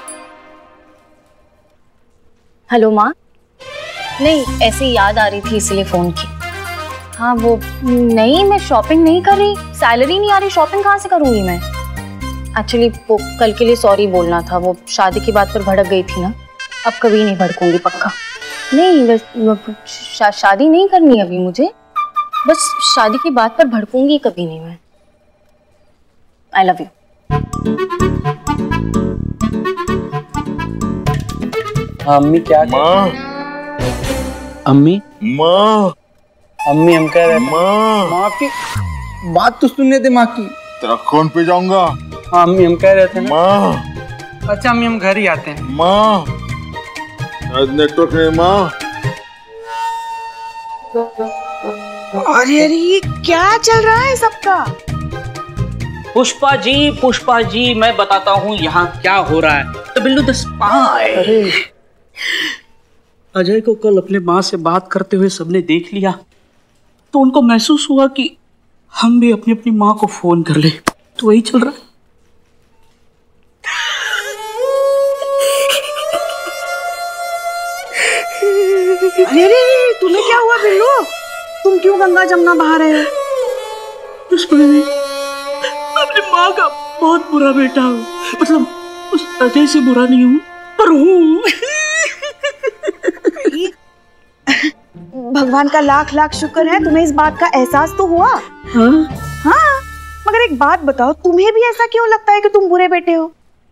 हेलो माँ। नहीं, ऐसे याद आ रही थी इसलिए फोन की। हाँ वो नहीं, मैं शॉपिंग नहीं कर रही, सैलरी नहीं आ रही, शॉपिंग कहाँ से करूँगी मैं? एक्चुअली वो कल के लिए सॉरी बोलना था, वो शादी की बात पर भड़क गई थी ना। अब कभी नहीं भड़कूंगी, पक्का नहीं। शादी नहीं करनी अभी मुझे, बस शादी की बात पर भड़कूंगी कभी नहीं मैं। I love you. अम्मी क्या? माँ, अम्मी माँ, अम्मी हम कह रहे माँ, माँ की बात तो सुनने दे माँ की। तेरा खून पे जाऊंगा। हाँ अम्मी हम कह रहे थे ना। माँ। अच्छा अम्मी हम घर ही आते हैं। माँ, नेटवर्क नहीं माँ। अरे अरे, ये क्या चल रहा है सबका? पुष्पा जी, मैं बताता हूँ यहाँ क्या हो रहा है। तो बिल्लू द स्पाई। अजय को कल अपने माँ से बात करते हुए सबने देख लिया, तो उनको महसूस हुआ कि हम भी अपनी अपनी माँ को फोन कर ले, तो वही चल रहा है। अरे अरे, तुम्हें क्या हुआ बिल्लू? तुम क्यों गंगा जमुना बहा रहे हो? मैं अपनी माँ का बहुत बुरा बेटा हूँ, मतलब उस अजय से बुरा नहीं हूँ, पर हूँ। भगवान का लाख लाख शुक्र है तुम्हें इस बात का एहसास तो हुआ। हाँ, मगर एक बात बताओ, तुम्हें भी ऐसा क्यों लगता है कि तुम बुरे बेटे हो?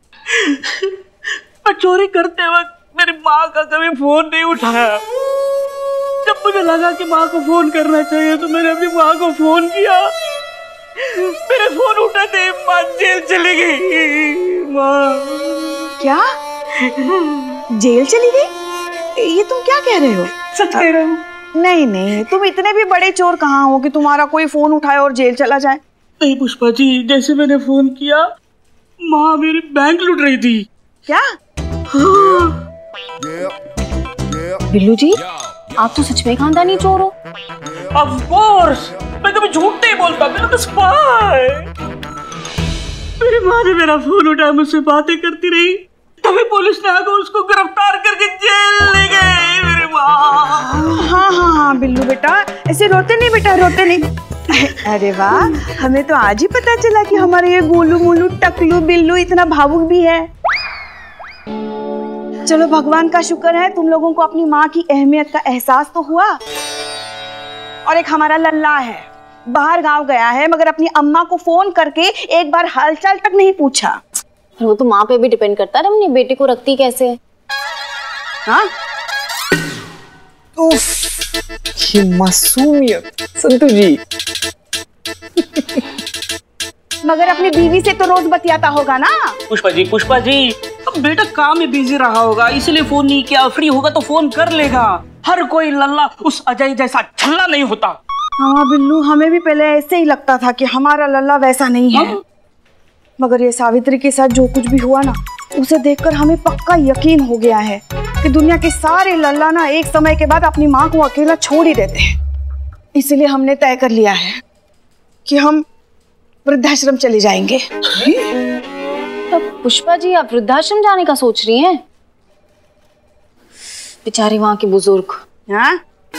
मैं चोरी करते वक्त मेरी माँ का कभी फोन नहीं उठाया। जब मुझे लगा कि माँ को फोन करना चाहिए तो मैंने अपनी माँ को फोन किया। मेरे फोन उठाते माँ जेल चली गई। माँ। क्या? जेल चली गई? ये तुम क्या कह रहे हो? सच कह रहा हूँ। नहीं नहीं, तुम इतने भी बड़े चोर कहाँ हो कि तुम्हारा कोई फोन उठाए और जेल चला जाए। नहीं पुष्पा जी, जैसे मैंने फोन किया, माँ मेरी बैंक लूट रही थी। क्या? हाँ। बिल्लू जी, आप तो सच में खानदानी चोर हो। Of course, मैं कभी झूठ नहीं बोलता। Billu the spy. मेरी माँ ने मेरा फोन उठाया, मुझसे बातें करती रही, तभी पुलिस ने आकर उसको गिरफ्तार करके जेल ले गई। मेरी माँ। हाँ हाँ हाँ बिल्लू बेटा, ऐसे रोते नहीं बेटा, रोते नहीं। अरे वाह, हमें तो आज ही पता चला कि हमारे ये गोलू मोलू टकलू बिल्लू इतना भावुक भी है। चलो भगवान का शुक्र है तुम लोगों को अपनी माँ की अहमियत का एहसास तो हुआ। और एक हमारा लल्ला है, बाहर गांव गया है मगर अपनी अम्मा को फोन करके एक बार हालचाल तक नहीं पूछा। वो तो माँ पे भी डिपेंड करता है, अपनी बेटी को रखती कैसे है। हाँ? ये मासूमियत संतोष जी। मगर अपनी बीवी से तो रोज बतियाता होगा ना। पुष्पा जी अब बेटा काम में बिजी रहा होगा इसलिए फोन नहीं किया। फ्री होगा तो फोन कर लेगा। हर कोई लल्ला उस अजय जैसा छल्ला नहीं होता। हाँ बिल्लू, हमें भी पहले ऐसे ही लगता था कि हमारा लल्ला वैसा नहीं है। मगर ये सावित्री के साथ जो कुछ भी हुआ ना, उसे देखकर हमें पक्का यकीन हो गया है कि दुनिया के सारे लल्ला ना एक समय के बाद अपनी माँ को अकेला छोड़ ही देते हैं। इसलिए हमने तय कर लिया है कि हम वृद्धाश्रम चले जाएंगे। तो पुष्पा जी आप वृद्धाश्रम जाने का सोच रही हैं? बेचारी वहां के बुजुर्ग। हाँ?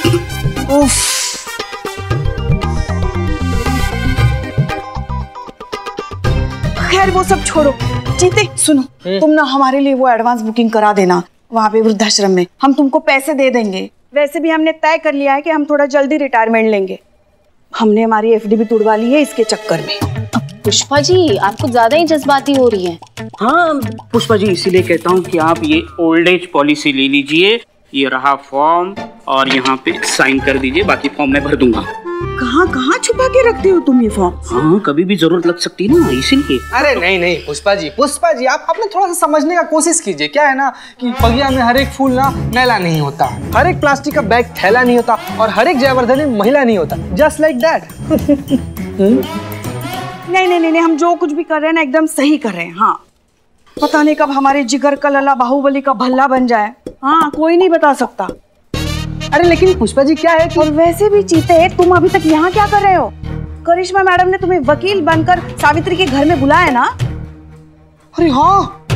खैर वो सब छोड़ो। जीते सुनो, तुम ना हमारे लिए वो एडवांस बुकिंग करा देना वहाँ पे वृद्धाश्रम में। हम तुमको पैसे दे देंगे। वैसे भी हमने तय कर लिया है कि हम थोड़ा जल्दी रिटायरमेंट लेंगे। हमने हमारी एफडी भी तुड़वा ली है इसके चक्कर में। पुष्पा जी आप कुछ ज्यादा ही जज्बाती हो रही हैं। हाँ पुष्पा जी, इसीलिए कहता हूँ कि आप ये ओल्ड एज पॉलिसी ले लीजिए। ये रहा फॉर्म और यहाँ पे साइन कर दीजिए, बाकी फॉर्म मैं भर दूंगा। कहाँ कहाँ छुपा के रखते हो तुम ये फॉर्म? हाँ कभी भी जरूरत लग सकती है ना, इसीलिए। अरे नहीं पुष्पा जी आप अपने थोड़ा सा समझने का कोशिश कीजिए। क्या है ना कि बगिया में हर एक फूल ना मैला नहीं होता, हर एक प्लास्टिक का बैग थैला नहीं होता और हर एक जयवर्धनी महिला नहीं होता। Just like that. नहीं, हम जो कुछ भी कर रहे हैं ना एकदम सही कर रहे हैं। हाँ, पता नहीं कब हमारे जिगर का लला बाहुबली का भल्ला बन जाए। हाँ, कोई नहीं बता सकता। अरे लेकिन पुष्पा जी क्या है कि... और वैसे भी चीते, तुम अभी तक यहाँ क्या कर रहे हो? करिश्मा मैडम ने तुम्हें वकील बनकर सावित्री के घर में बुलाया ना? अरे हाँ।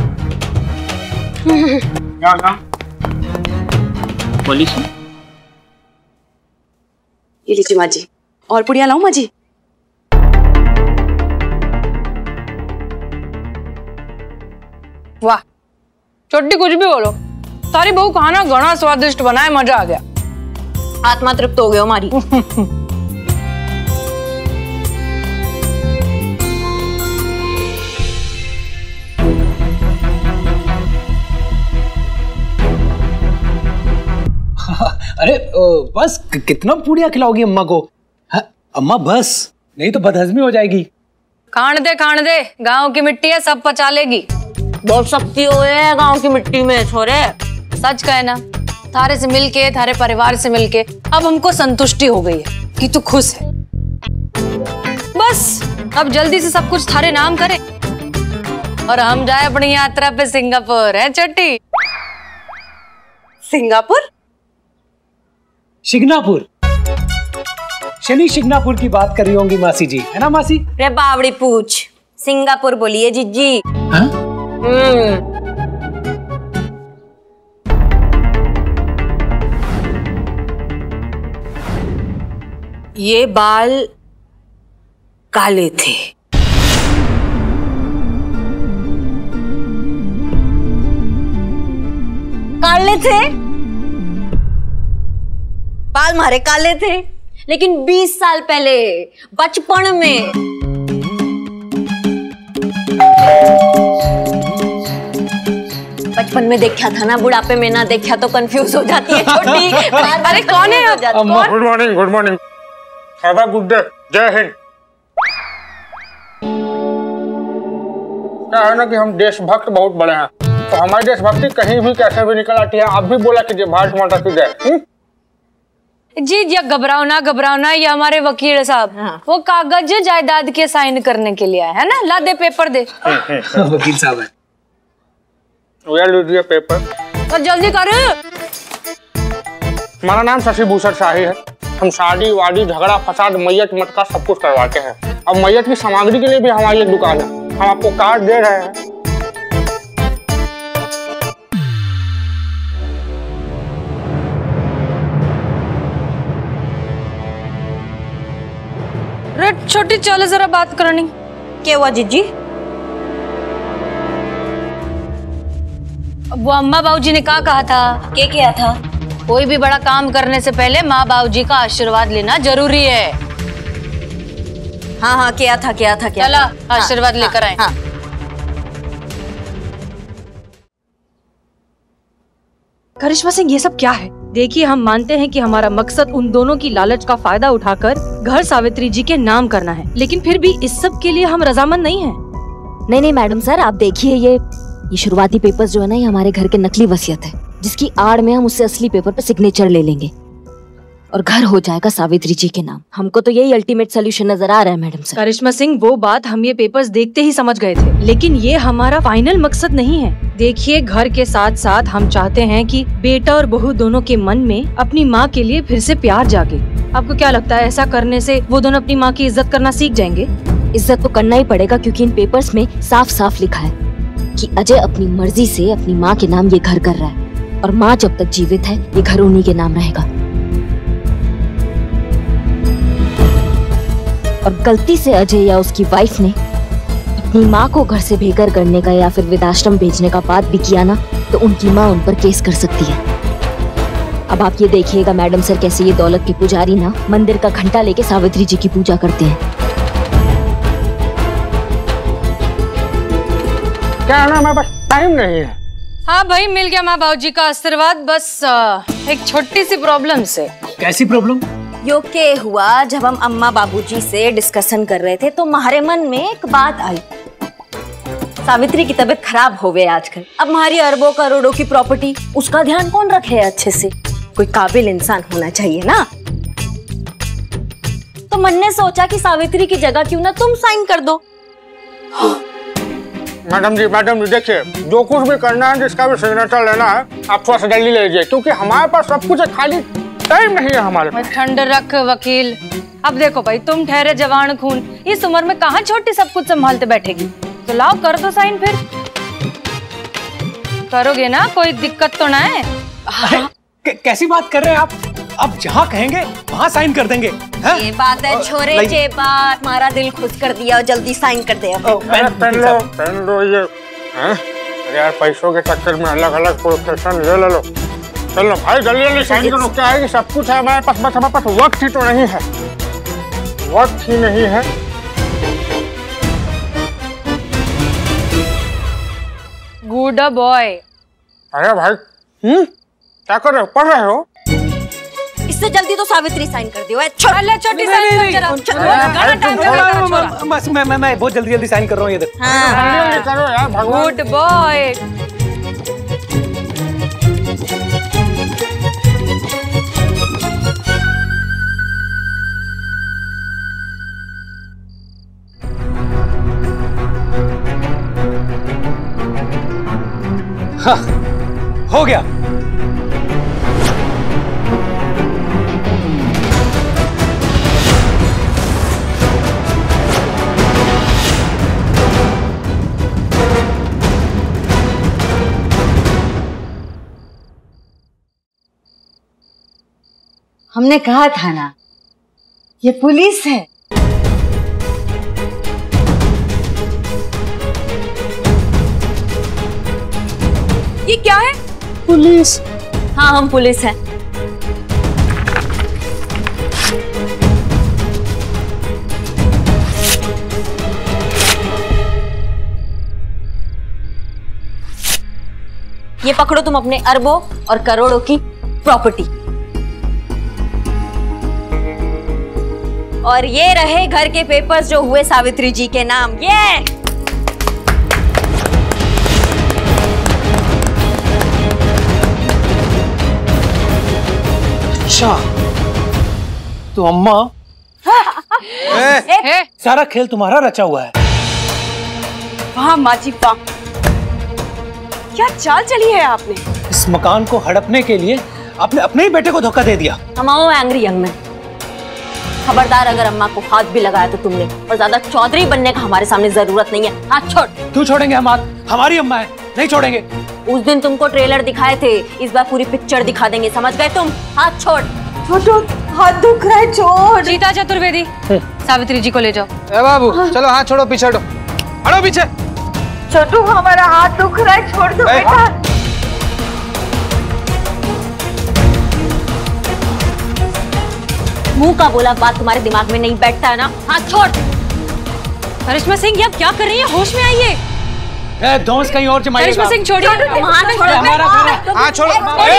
पॉलिसी ये लीजिए माँ जी। और पुड़िया लाऊं माँ जी? वाह छोटी, कुछ भी बोलो, तारी बहू खाना घना स्वादिष्ट बनाए, मजा आ गया। आत्मा तृप्त हो गया हमारी। अरे बस कितना पूड़िया खिलाओगी अम्मा को? अम्मा बस, नहीं तो बदहजमी हो जाएगी। खान दे गांव की मिट्टी है, सब पचा लेगी। बहुत शक्ति हो है गांव की मिट्टी में छोरे। सच कहे ना, थारे से मिलके, थारे परिवार से मिलके अब हमको संतुष्टि हो गई है कि तू खुश है। बस अब जल्दी से सब कुछ थारे नाम करे और हम जाए अपनी यात्रा पे सिंगापुर। है छोटी? सिंगापुर? शिग्नापुर, शनि शिग्नापुर की बात कर रही होंगी मासी जी, है ना मासी? रे बावड़ी पूछ, सिंगापुर बोलिए जीजी। हाँ? ये बाल काले थे। काले थे? बाल मारे काले थे, लेकिन 20 साल पहले बचपन में देखा था ना, बुढ़ापे में ना देखा तो कंफ्यूज हो जाती है छोटी। अरे कौन है? Good morning. Have a good day. जय हिंद। क्या है ना कि हम देशभक्त बहुत बड़े हैं, तो हमारी देशभक्ति कहीं भी कैसे भी निकल आती है। आप भी बोला कि भारत माता की जय। जी घबराओ ना, ये हमारे वकील साहब। हाँ। वो कागज जायदाद के साइन करने के लिए है ना। ला दे पेपर दे। वकील साहब है। लीजिए पेपर। तो जल्दी कर। हमारा नाम शशि भूषण शाही है। हम शादी वादी झगड़ा फसाद मैयत मटका सब कुछ करवाते हैं। अब मैयत की सामग्री के लिए भी हमारी एक दुकान है। हम आपको कार्ड दे रहे हैं। अरे छोटी चलो जरा बात करनी। क्या हुआ जीजी? वो अम्मा बाबूजी ने क्या कहा था? क्या था? कोई भी बड़ा काम करने से पहले माँ बाबूजी का आशीर्वाद लेना जरूरी है। हाँ, क्या था? चला आशीर्वाद लेकर आए। हाँ। करिश्मा सिंह, ये सब क्या है? देखिए, हम मानते हैं कि हमारा मकसद उन दोनों की लालच का फायदा उठाकर घर सावित्री जी के नाम करना है, लेकिन फिर भी इस सब के लिए हम रजामंद नहीं हैं। नहीं मैडम सर, आप देखिए ये शुरुआती पेपर्स जो है ना, ये हमारे घर के नकली वसीयत है, जिसकी आड़ में हम उससे असली पेपर पे सिग्नेचर ले लेंगे और घर हो जाएगा सावित्री जी के नाम। हमको तो यही अल्टीमेट सोल्यूशन नजर आ रहा है मैडम सर। करिश्मा सिंह, वो बात हम ये पेपर्स देखते ही समझ गए थे, लेकिन ये हमारा फाइनल मकसद नहीं है। देखिए, घर के साथ साथ हम चाहते हैं कि बेटा और बहू दोनों के मन में अपनी माँ के लिए फिर से प्यार जागे। आपको क्या लगता है, ऐसा करने से वो दोनों अपनी माँ की इज्जत करना सीख जाएंगे? इज्जत तो करना ही पड़ेगा, क्योंकि इन पेपर्स में साफ साफ लिखा है कि अजय अपनी मर्जी से अपनी माँ के नाम ये घर कर रहा है और माँ जब तक जीवित है ये घर उन्हीं के नाम रहेगा। और गलती से अजय या उसकी वाइफ ने अपनी माँ को घर से बेघर करने का या फिर वृद्धाश्रम भेजने का बात भी किया ना, तो उनकी माँ उन पर केस कर सकती है। अब आप ये देखिएगा मैडम सर, कैसे ये दौलत के पुजारी ना मंदिर का घंटा लेके सावित्री जी की पूजा करते हैं। क्या ना, मैं बस टाइम नहीं है। हाँ भाई, मिल गया माँ बाबूजी का आशीर्वाद, बस एक छोटी सी प्रॉब्लम से। कैसी प्रॉब्लम? यो के हुआ, जब हम अम्मा बाबूजी से डिस्कशन कर रहे थे तो हमारे मन में एक बात आई। सावित्री की तबीयत खराब हो गई आजकल, अब हमारी अरबों करोड़ों की प्रॉपर्टी, उसका ध्यान कौन रखे अच्छे से? कोई काबिल इंसान होना चाहिए ना। तो मन ने सोचा कि सावित्री की जगह क्यों ना तुम साइन कर दो। मैडम जी देखिए, जो कुछ भी करना है, जिसका भी सिग्नेचर लेना है, आप थोड़ा सा जल्दी ले लीजिए, क्योंकि हमारे पास सब कुछ है, खाली टाइम नहीं है हमारे पास। ठंड रख वकील। अब देखो भाई, तुम ठहरे जवान खून, इस उम्र में कहाँ छोटी सब कुछ संभालते बैठेगी? तो लाओ कर दो साइन, फिर करोगे ना, कोई दिक्कत तो ना है। कैसी बात कर रहे हैं आप जहाँ कहेंगे वहाँ साइन कर देंगे। ये बात है छोरे, ये बात हमारा दिल खुश कर दिया और जल्दी साइन कर दे। पेन लो ये। अरे यार, पैसों के चक्कर में अलग अलग प्रोफेशन ले लो। चलो भाई, जल्दी साइन करो। क्या है कि सब कुछ है हमारे पास, बस हमारे पास वक्त ही तो नहीं है, वक्त ही नहीं है। Good boy. अरे भाई, क्या कर रहे हो? पढ़ रहे हो? इससे जल्दी तो सावित्री साइन कर दियो। छोटी साइन मैं बहुत जल्दी साइन कर रहा हूँ, ये देखो। जल्दी करो यार भगवान। Good boy. हाँ, हो गया। हमने कहा था ना, ये पुलिस है। ये क्या है? पुलिस? हाँ, हम पुलिस हैं। ये पकड़ो तुम अपने अरबों और करोड़ों की प्रॉपर्टी, और ये रहे घर के पेपर्स जो हुए सावित्री जी के नाम। ये अच्छा, तो अम्मा सारा खेल तुम्हारा रचा हुआ है। वाह माजी वाह, क्या चाल चली है आपने। इस मकान को हड़पने के लिए आपने अपने ही बेटे को धोखा दे दिया। हम आओ एंग्री यंग मैन। खबरदार, अगर अम्मा को हाथ भी लगाया तो तुमने, और ज्यादा चौधरी बनने का हमारे सामने जरूरत नहीं है। हाथ छोड़। क्यों छोड़ेंगे हम हाथ? हमारी अम्मा है, नहीं छोड़ेंगे। उस दिन तुमको ट्रेलर दिखाए थे, इस बार पूरी पिक्चर दिखा देंगे, समझ गए तुम? हाथ छोड़। छोटो, हाथ दुख रहा है, छोड़। चीता चतुर्वेदी, सावित्री जी को ले जाओ। ए बाबू चलो, हाथ छोड़ो, पीछे हटो, हटो पीछे। छोटू हमारा हाथ दुख रहा है, छोड़ दो बेटा। मुंह का बोला बात तुम्हारे दिमाग में नहीं बैठता है ना? हाथ छोड़। करिश्मा सिंह, ये आप क्या कर रही हैं? होश में आइए। दोस्त कहीं और जमाइएगा। करिश्मा सिंह छोड़िए। हाँ छोड़ो।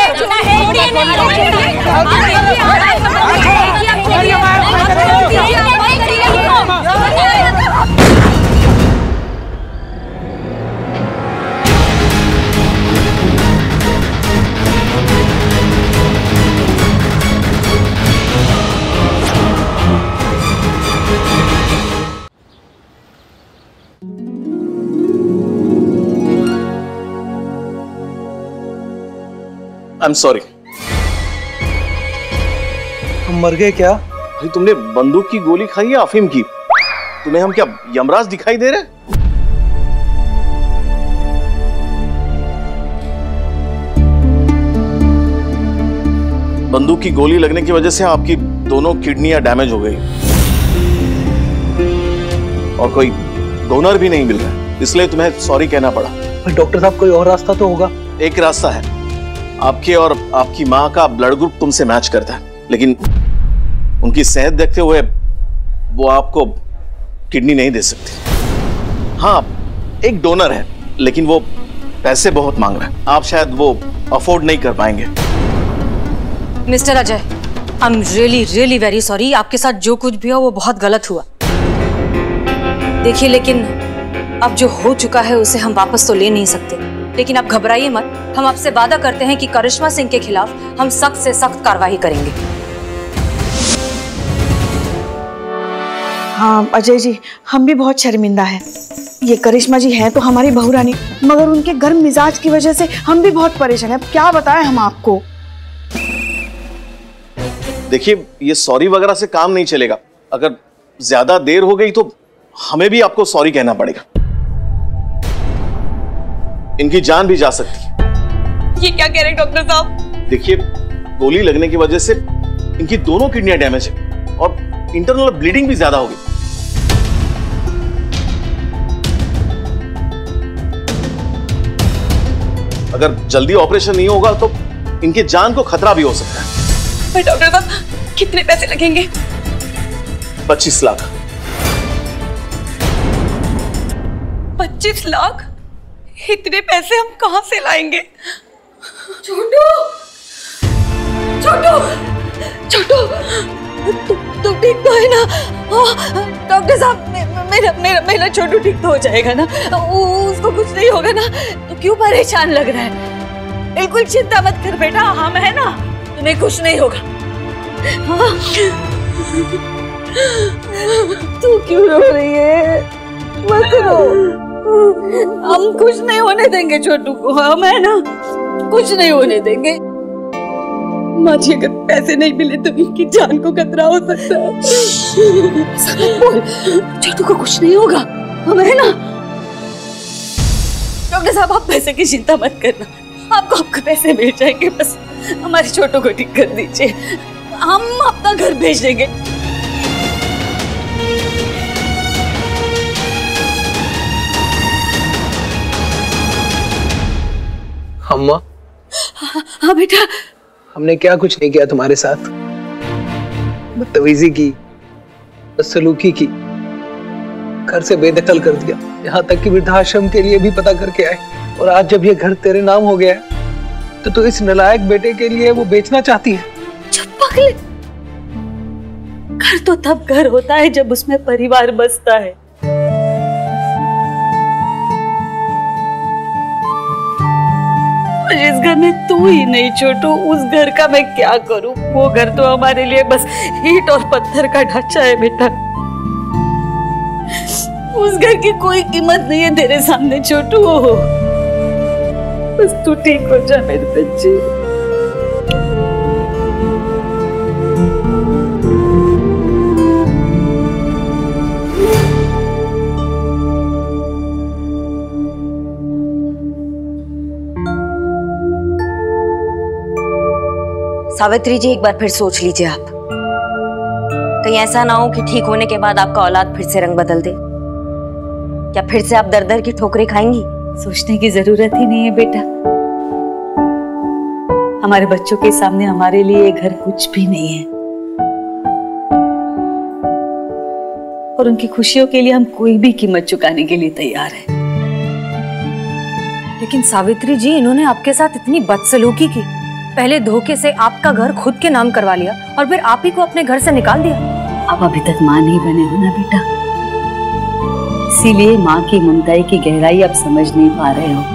I'm sorry. हम मर गए क्या? भाई तुमने बंदूक की गोली खाई है अफीम की? तुम्हें हम क्या यमराज दिखाई दे रहे? बंदूक की गोली लगने की वजह से आपकी दोनों किडनियां डैमेज हो गई और कोई डोनर भी नहीं मिल रहा, इसलिए तुम्हें सॉरी कहना पड़ा। डॉक्टर साहब कोई और रास्ता तो होगा? एक रास्ता है, आपके और आपकी माँ का ब्लड ग्रुप तुमसे मैच करता है, लेकिन उनकी सेहत देखते हुए वो आपको किडनी नहीं दे सकती। हाँ, एक डोनर है, लेकिन वो पैसे बहुत मांग रहा है, आप शायद वो अफोर्ड नहीं कर पाएंगे। Mister Ajay, I am really very sorry. आपके साथ जो कुछ भी हुआ वो बहुत गलत हुआ। देखिए, लेकिन अब जो हो चुका है उसे हम वापस तो ले नहीं सकते, लेकिन आप घबराइए मत। हम आपसे वादा करते हैं कि करिश्मा सिंह के खिलाफ हम सख्त से सख्त कार्रवाई करेंगे। हाँ अजय जी, हम भी बहुत शर्मिंदा हैं। ये करिश्मा जी हैं तो हमारी बहू रानी, मगर उनके गर्म मिजाज की वजह से हम भी बहुत परेशान हैं। अब क्या बताएं हम आपको। देखिए, ये सॉरी वगैरह से काम नहीं चलेगा। अगर ज्यादा देर हो गई तो हमें भी आपको सॉरी कहना पड़ेगा। इनकी जान भी जा सकती है। ये क्या कह रहे हैं डॉक्टर साहब? देखिए, गोली लगने की वजह से इनकी दोनों किडनियां डैमेज है और इंटरनल ब्लीडिंग भी ज्यादा हो गई। अगर जल्दी ऑपरेशन नहीं होगा तो इनकी जान को खतरा भी हो सकता है। पर डॉक्टर साहब, कितने पैसे लगेंगे? 25 लाख। 25 लाख? इतने पैसे हम कहां से लाएंगे? छोटू, छोटू, छोटू, तुम ठीक तो है ना? डॉक्टर साहब, मेरा छोटू ठीक तो हो जाएगा ना? उसको कुछ नहीं होगा ना? तो क्यों परेशान लग रहा है? बिल्कुल चिंता मत कर बेटा, हम है ना, तुम्हें कुछ नहीं होगा। हाँ? तू क्यों रो रही है? मत रो, हम कुछ नहीं होने देंगे छोटू को, हम है ना, कुछ नहीं होने देंगे। माँ जी, अगर पैसे नहीं मिले तो इनकी जान को खतरा हो सकता है। छोटू को कुछ नहीं होगा, हम है ना। डॉक्टर साहब, आप पैसे की चिंता मत करना, आपको पैसे मिल जाएंगे, बस हमारे छोटू को ठीक कर दीजिए, हम अपना घर भेज देंगे। अम्मा। हाँ बेटा। हमने क्या कुछ नहीं किया तुम्हारे साथ, बदतमीजी की, बदसलूकी की, घर से बेदखल कर दिया, यहाँ तक कि वृद्धाश्रम के लिए भी पता करके आए। और आज जब ये घर तेरे नाम हो गया है तो तू इस नालायक बेटे के लिए वो बेचना चाहती है। चुप पगले, घर तो तब घर होता है जब उसमें परिवार बसता है। जिस घर में तू ही नहीं छोटू, उस घर का मैं क्या करूं? वो घर तो हमारे लिए बस ईंट और पत्थर का ढांचा है बेटा। उस घर की कोई कीमत नहीं है तेरे सामने छोटू। बस तू ठीक हो जा मेरे बच्चे। सावित्री जी, एक बार फिर सोच लीजिए आप। कहीं ऐसा ना हो कि ठीक होने के बाद आपका औलाद फिर से रंग बदल दे। क्या फिर से आप दर दर की ठोकरें खाएंगी? सोचने की जरूरत ही नहीं है बेटा। हमारे बच्चों के सामने हमारे लिए ये घर कुछ भी नहीं है, और उनकी खुशियों के लिए हम कोई भी कीमत चुकाने के लिए तैयार है। लेकिन सावित्री जी, इन्होंने आपके साथ इतनी बदसलूकी की। पहले धोखे से आपका घर खुद के नाम करवा लिया और फिर आप ही को अपने घर से निकाल दिया। आप अभी तक माँ नहीं बने हो ना बेटा, इसीलिए माँ की ममताई की गहराई आप समझ नहीं पा रहे हो।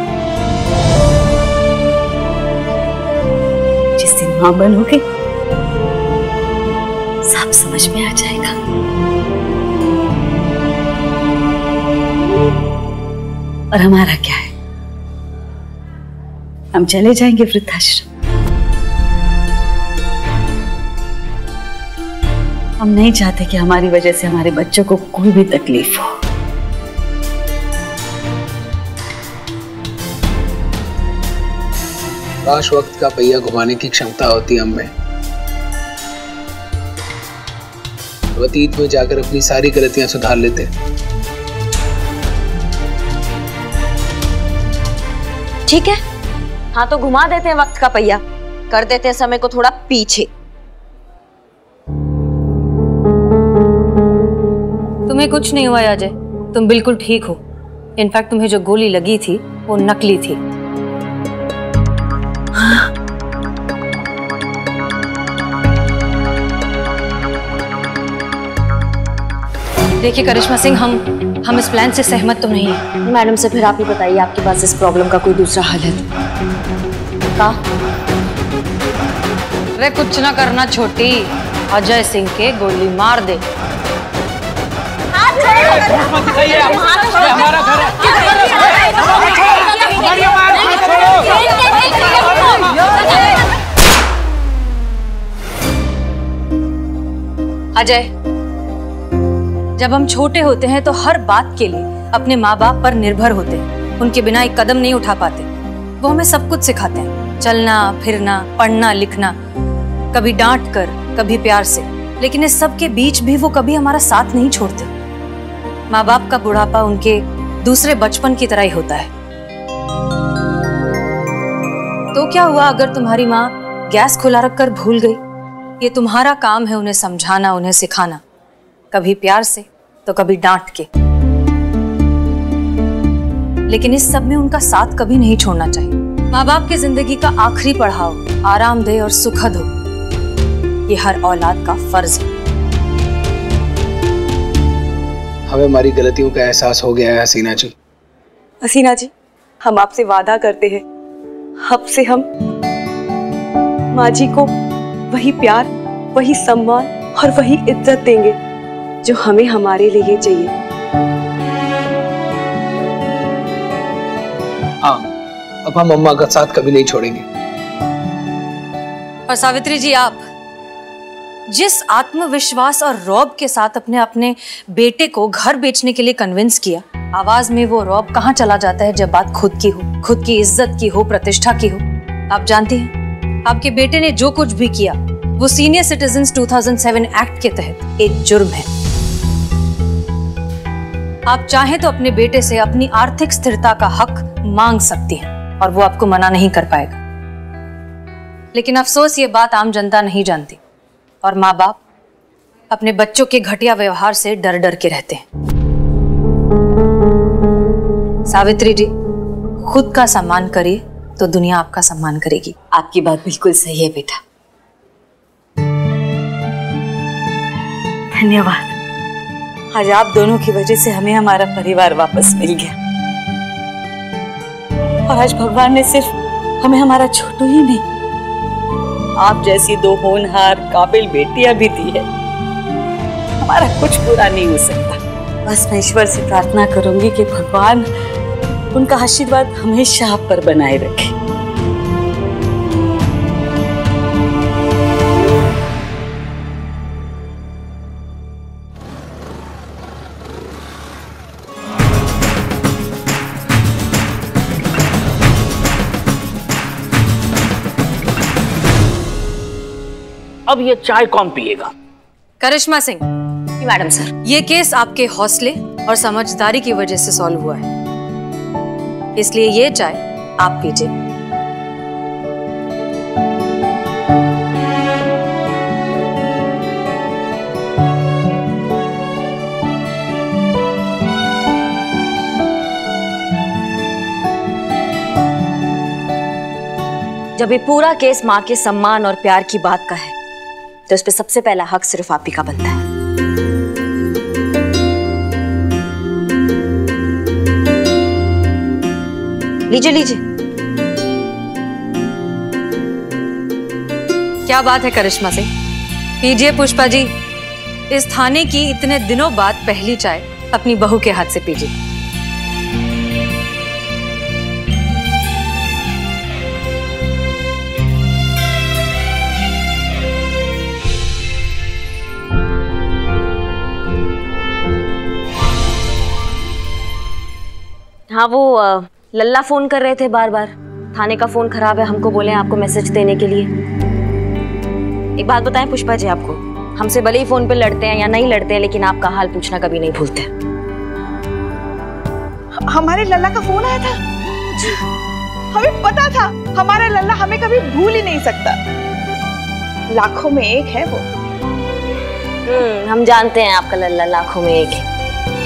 जिस दिन माँ बनोगे सब समझ में आ जाएगा। और हमारा क्या है, हम चले जाएंगे वृद्धाश्रम। हम नहीं चाहते कि हमारी वजह से हमारे बच्चों को कोई भी तकलीफ हो। काश वक्त का पहिया घुमाने की क्षमता होती हम में, तो अतीत में जाकर अपनी सारी गलतियां सुधार लेते। ठीक है, हाँ तो घुमा देते हैं वक्त का पहिया, कर देते हैं समय को थोड़ा पीछे। तुम्हें कुछ नहीं हुआ अजय, तुम बिल्कुल ठीक हो। इनफैक्ट तुम्हें जो गोली लगी थी वो नकली थी। देखिए करिश्मा सिंह, हम इस प्लान से सहमत तो नहीं है। मैडम से फिर आप ही बताइए, आपके पास इस प्रॉब्लम का कोई दूसरा हल है का? अरे कुछ ना करना छोटी, अजय सिंह के गोली मार दे। हमारा घर अजय, जब हम छोटे होते हैं तो हर बात के लिए अपने माँ बाप पर निर्भर होते हैं। उनके बिना एक कदम नहीं उठा पाते। वो हमें सब कुछ सिखाते हैं, चलना फिरना, पढ़ना लिखना, कभी डांट कर, कभी प्यार से। लेकिन इस सब के बीच भी वो कभी हमारा साथ नहीं छोड़ते। माँ बाप का बुढ़ापा उनके दूसरे बचपन की तरह ही होता है। तो क्या हुआ अगर तुम्हारी माँ गैस खुला रखकर भूल गई? ये तुम्हारा काम है उन्हें समझाना, उन्हें सिखाना, कभी प्यार से तो कभी डांट के। लेकिन इस सब में उनका साथ कभी नहीं छोड़ना चाहिए। माँ बाप की जिंदगी का आखिरी पड़ाव आरामदेह और सुखद हो, ये हर औलाद का फर्ज है। हमें हमारी गलतियों का एहसास हो गया है हसीना जी। हसीना जी, हम आपसे वादा करते हैं, अब से हम माँ जी को वही प्यार, वही सम्मान और वही इज्जत देंगे जो हमें हमारे लिए चाहिए। हाँ, अब हम अम्मा का साथ कभी नहीं छोड़ेंगे। और सावित्री जी, आप जिस आत्मविश्वास और रौब के साथ अपने बेटे को घर बेचने के लिए कन्विंस किया, आवाज में वो रौब कहाँ चला जाता है जब बात खुद की हो, खुद की इज्जत की हो, प्रतिष्ठा की हो। आप जानती हैं, आपके बेटे ने जो कुछ भी किया वो सीनियर सिटीजन्स 2007 एक्ट के तहत एक जुर्म है। आप चाहें तो अपने बेटे से अपनी आर्थिक स्थिरता का हक मांग सकती हैं और वो आपको मना नहीं कर पाएगा। लेकिन अफसोस ये बात आम जनता नहीं जानती और माँ बाप अपने बच्चों के घटिया व्यवहार से डर डर के रहते हैं। सावित्री जी, खुद का सम्मान करिए तो दुनिया आपका सम्मान करेगी। आपकी बात बिल्कुल सही है बेटा। धन्यवाद। आज आप दोनों की वजह से हमें हमारा परिवार वापस मिल गया। और आज भगवान ने सिर्फ हमें हमारा छोटू ही नहीं, आप जैसी दो होनहार काबिल बेटियां भी दी है। हमारा कुछ बुरा नहीं हो सकता। बस मैं ईश्वर से प्रार्थना करूंगी कि भगवान उनका आशीर्वाद हमेशा आप पर बनाए रखे। अब ये चाय कौन पिएगा? करिश्मा सिंह। मैडम सर, ये केस आपके हौसले और समझदारी की वजह से सॉल्व हुआ है, इसलिए ये चाय आप पीजिए। जब ये पूरा केस माँ के सम्मान और प्यार की बात का है तो इस पे सबसे पहला हक सिर्फ आप ही का बनता है। लीजिए लीजिए। क्या बात है करिश्मा सिंह, पीजिए पुष्पा जी। इस थाने की इतने दिनों बाद पहली चाय अपनी बहू के हाथ से पीजिए। हाँ, वो लल्ला फोन कर रहे थे बार बार, थाने का फोन खराब है, हमको बोले आपको मैसेज देने के लिए। एक बात बताएं पुष्पा जी आपको, हमसे भले ही फोन पे लड़ते हैं या नहीं लड़ते हैं, लेकिन आपका हाल पूछना कभी नहीं भूलते। हमारे लल्ला का फोन आया था, हमें पता था हमारा लल्ला हमें कभी भूल ही नहीं सकता, लाखों में एक है वो। हम जानते हैं आपका लल्ला लाखों में एक है।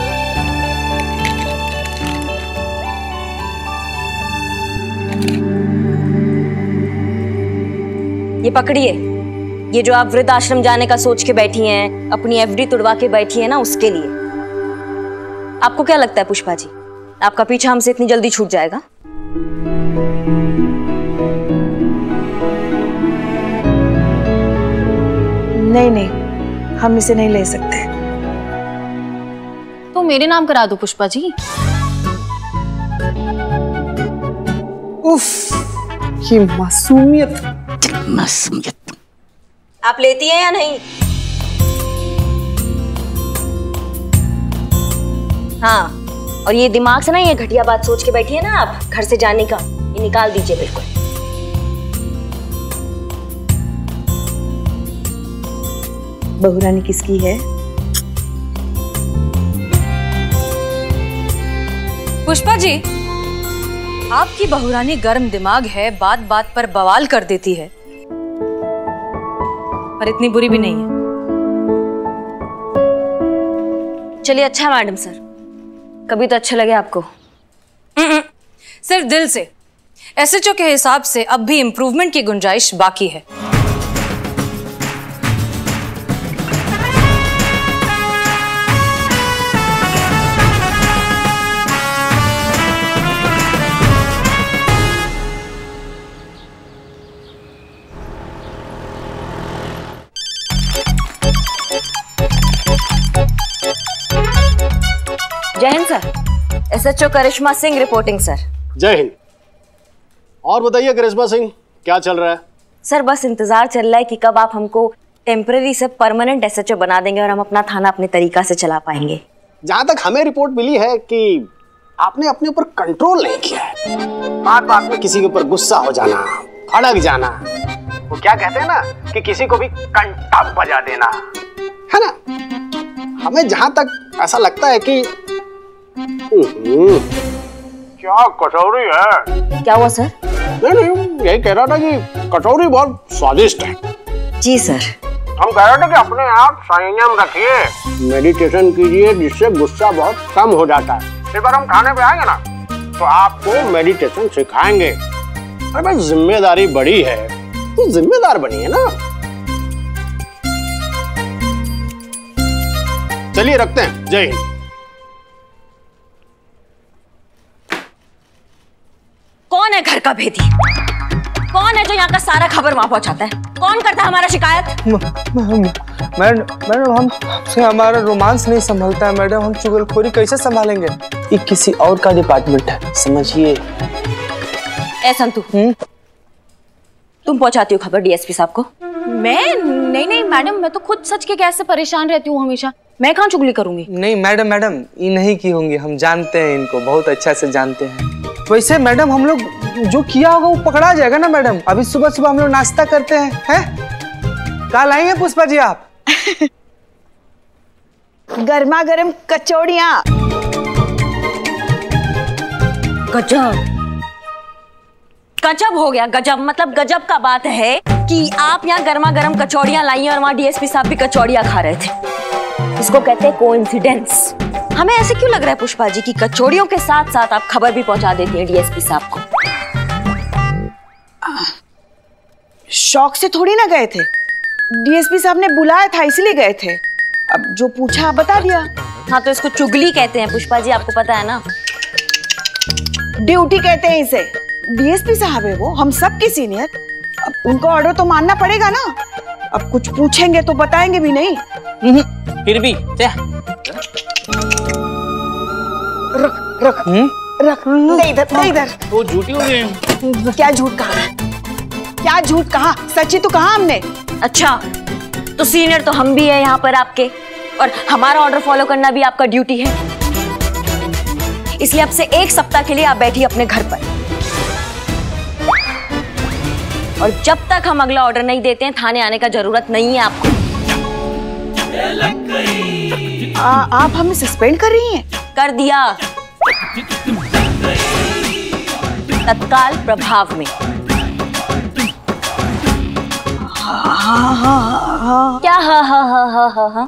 ये पकड़िए, ये जो आप वृद्धाश्रम जाने का सोच के बैठी हैं, अपनी एफडी तुड़वा के बैठी हैं ना, उसके लिए। आपको क्या लगता है पुष्पा जी, आपका पीछा हमसे इतनी जल्दी छूट जाएगा? नहीं नहीं, हम इसे नहीं ले सकते। तो मेरे नाम करा दो पुष्पा जी। उफ, ये मासूमियत। मासूमियत आप लेती हैं या नहीं? हाँ, और ये दिमाग से ना ये घटिया बात सोच के बैठी है ना आप घर से जाने का, ये निकाल दीजिए बिल्कुल। बहुरानी किसकी है? पुष्पा जी, आपकी बहुरानी गर्म दिमाग है, बात बात पर बवाल कर देती है, पर इतनी बुरी भी नहीं है। चलिए अच्छा मैडम सर, कभी तो अच्छे लगे आपको। सिर्फ दिल से। एसएचओ के हिसाब से अब भी इंप्रूवमेंट की गुंजाइश बाकी है। जय हिंद sir, SHO Karishma Singh reporting sir. जय हिंद। और बताइए करिश्मा सिंह, क्या चल रहा है? सर बस इंतजार चल रहा है कि कब आप हमको टेम्पररी से परमानेंट एसएचओ बना देंगे और हम अपना थाना अपने तरीका से चला पाएंगे। जहां तक हमें रिपोर्ट मिली है कि आपने अपने ऊपर कंट्रोल नहीं किया है, बात बात में किसी के ऊपर गुस्सा हो जाना, भड़क जाना, वो क्या कहते हैं ना कि किसी को भी कंटा बजा देना, है ना? हमें जहां तक ऐसा लगता है कि क्या कचौरी है। क्या हुआ सर? नहीं, यही कह रहा था कि कचौरी बहुत स्वादिष्ट है। जी सर। हम कह रहे थे कि अपने आप संयम रखिए, मेडिटेशन कीजिए, जिससे गुस्सा बहुत कम हो जाता है। एक बार हम खाने पे आएंगे ना तो आपको मेडिटेशन सिखाएंगे। अरे भाई, जिम्मेदारी बड़ी है तो जिम्मेदार बनिए ना। चलिए रखते हैं। जय हिंद। कौन है घर का भेदी? कौन है जो यहाँ का सारा खबर वहां पहुंचाता है? कौन करता है हमारा शिकायत? मैडम, हमसे हमारा रोमांस नहीं संभलता है मैडम, हम चुगलखोरी कैसे संभालेंगे? ये किसी और का डिपार्टमेंट है, समझिए। ए संतू, तुम पहुंचाती हो खबर डीएसपी साहब को? मैं नहीं मैडम, मैं तो खुद सच के गैस से परेशान रहती हूँ हमेशा, मैं कहाँ चुगली करूंगी? नहीं मैडम, ये नहीं की होंगी, हम जानते हैं इनको, बहुत अच्छा से जानते हैं। वैसे मैडम, हम लोग जो किया होगा वो पकड़ा जाएगा ना मैडम? अभी सुबह सुबह हम लोग नाश्ता करते हैं, हैं? कल आएंगे पुष्पा जी आप? गर्मा गर्म कचौड़ियाँ। गजब गजब हो गया, गजब मतलब गजब का बात है कि आप यहाँ गर्मा गर्म कचौड़ियाँ लाई हैं और वहाँ डीएसपी साहब भी कचौड़ियाँ खा रहे थे। इसको कहते हैं कोइंसिडेंस। हमें ऐसे क्यों लग रहा है पुष्पा जी की कचौड़ियों के साथ साथ आप खबर भी पहुंचा देती हैं डीएसपी साहब को? शौक से थोड़ी ना गए थे, डीएसपी साहब ने बुलाया था इसलिए गए थे। अब जो पूछा बता दिया। हाँ तो इसको चुगली कहते हैं पुष्पा जी, आपको पता है ना। ड्यूटी कहते हैं इसे। डीएसपी साहब है वो, हम सबके सीनियर। अब उनको ऑर्डर तो मानना पड़ेगा ना। अब कुछ पूछेंगे तो बताएंगे भी नहीं। फिर भी रख रख रख, दे इधर। वो झूठी हो गई। क्या झूठ कहा? क्या झूठ कहा? सच्ची तो कहा हमने। अच्छा तो सीनियर तो हम भी है यहाँ पर आपके, और हमारा ऑर्डर फॉलो करना भी आपका ड्यूटी है। इसलिए अब से 1 सप्ताह के लिए आप बैठिए अपने घर पर, और जब तक हम अगला ऑर्डर नहीं देते हैं थाने आने का जरूरत नहीं है आपको। आप हमें सस्पेंड कर रही हैं? कर दिया, तत्काल प्रभाव में। क्या हाँ?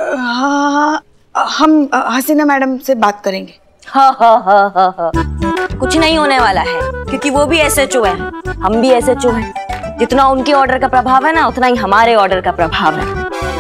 हम हसीना मैडम से बात करेंगे। हाँ। कुछ नहीं होने वाला है क्योंकि वो भी एसएचओ है, हम भी एसएचओ हैं। जितना उनके ऑर्डर का प्रभाव है ना, उतना ही हमारे ऑर्डर का प्रभाव है।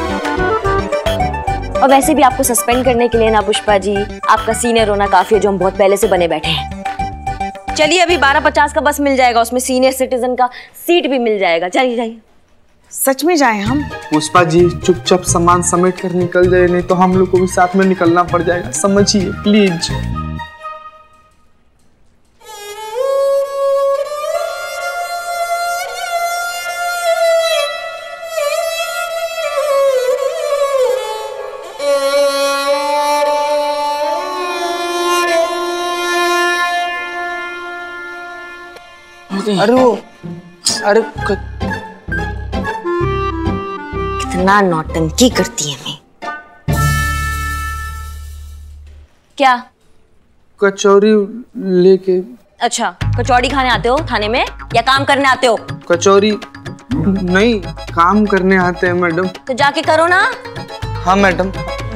और वैसे भी आपको सस्पेंड करने के लिए ना पुष्पा जी, आपका सीनियर होना काफी है, जो हम बहुत पहले से बने बैठे हैं। चलिए अभी 12:50 का बस मिल जाएगा, उसमें सीनियर सिटीजन का सीट भी मिल जाएगा। चलिए जाइए। सच में जाए हम? पुष्पा जी चुपचाप सामान समेट कर निकल जाए, नहीं तो हम लोग को भी साथ में निकलना पड़ जाएगा, समझिए प्लीज। अरे कितना नौटंकी करती है मैं। क्या? कचौरी लेके। अच्छा कचौड़ी खाने आते हो थाने में या काम करने आते हो? कचौरी नहीं, काम करने आते हैं मैडम। तो जाके करो ना। हाँ मैडम।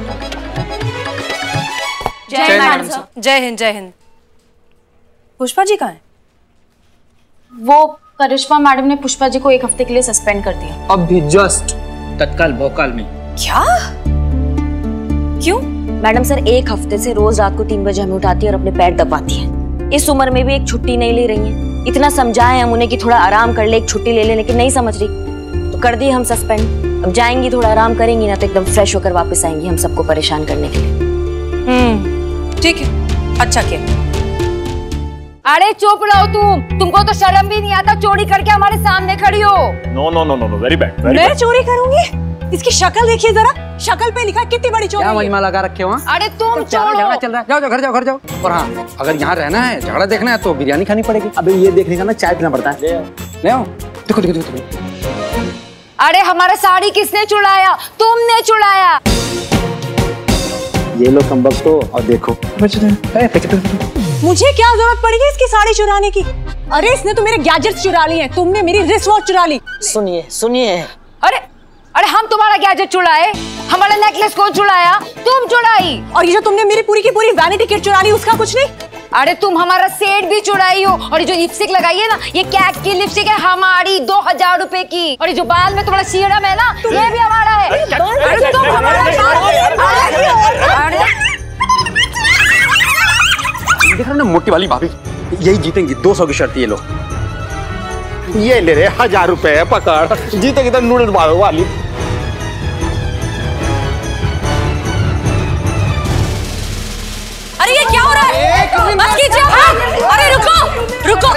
जय मैडम। जय हिंद। जय हिंद। पुष्पा जी कहाँ हैं? वो करिश्मा मैडम ने पुष्पा जी को 1 हफ्ते के लिए सस्पेंड कर दिया। अब भी जस्ट तत्काल भोकाल में। क्या? क्यों? मैडम सर 1 हफ्ते से रोज रात को 3 बजे हमें उठाती है और अपने पैर दबाती है। इस उम्र में भी एक छुट्टी नहीं ले रही है। इतना समझाए हम उन्हें कि थोड़ा आराम कर ले, एक छुट्टी ले ले, लेकिन नहीं समझ रही, तो कर दिए हम सस्पेंड। अब जाएंगी, थोड़ा आराम करेंगी ना तो एकदम फ्रेश होकर वापस आएंगी हम सबको परेशान करने के लिए। ठीक है, अच्छा किया। अरे चुप रहो तुमको तो शर्म भी नहीं आता, चोरी करके हमारे सामने खड़ी हो। No very bad. मैं चोरी करूंगी? इसकी शक्ल देखिए जरा, शक्ल पे लिखा कितनी बड़ी चोरी। क्या मजमा लगा रखे हो? अरे तुम झगड़ा चल रहा है, जाओ घर जाओ। और हाँ, अगर यहाँ रहना है, झगड़ा देखना है तो बिरयानी खानी पड़ेगी। अबे ये देखने का ना चाय पीना पड़ता है। ले आओ, देखो। अरे हमारा साड़ी किसने चुराया? तुमने चुराया। ये लो कमबख्त हो और देखो। मुझे क्या जरूरत पड़ेगी इसकी साड़ी चुराने की? अरे इसने तो मेरे गैजेट्स चुरा लिए हैं, तुमने मेरी रिस्ट वॉच चुरा ली। सुनिए। अरे हम तुम्हारा गैजेट चुराए? हमारा नेकलेस कौन चुराया? तुम चुराई। और ये जो तुमने मेरी पूरी की पूरी वैनिटी किट चुरा ली, उसका कुछ नहीं? अरे तुम हमारा सेट भी चुराई हो, और ये जो लिपस्टिक लगाई है ना, ये कैक की लिपस्टिक है हमारी, 2000 रुपए की। और ये जो बाल में तुम्हारा सीरम है ना, ये भी हमारा है। अरे तुम हमारा देख रहे हो ना मोटी वाली भाभी, यही जीतेंगी। 200 की शर्त ये लो। ये ले रहे 1000 रुपए पकड़, जीतेगी तो नूडल मारो वाली। अरे ये क्या हो रहा है? बस कीजिए। अरे रुको।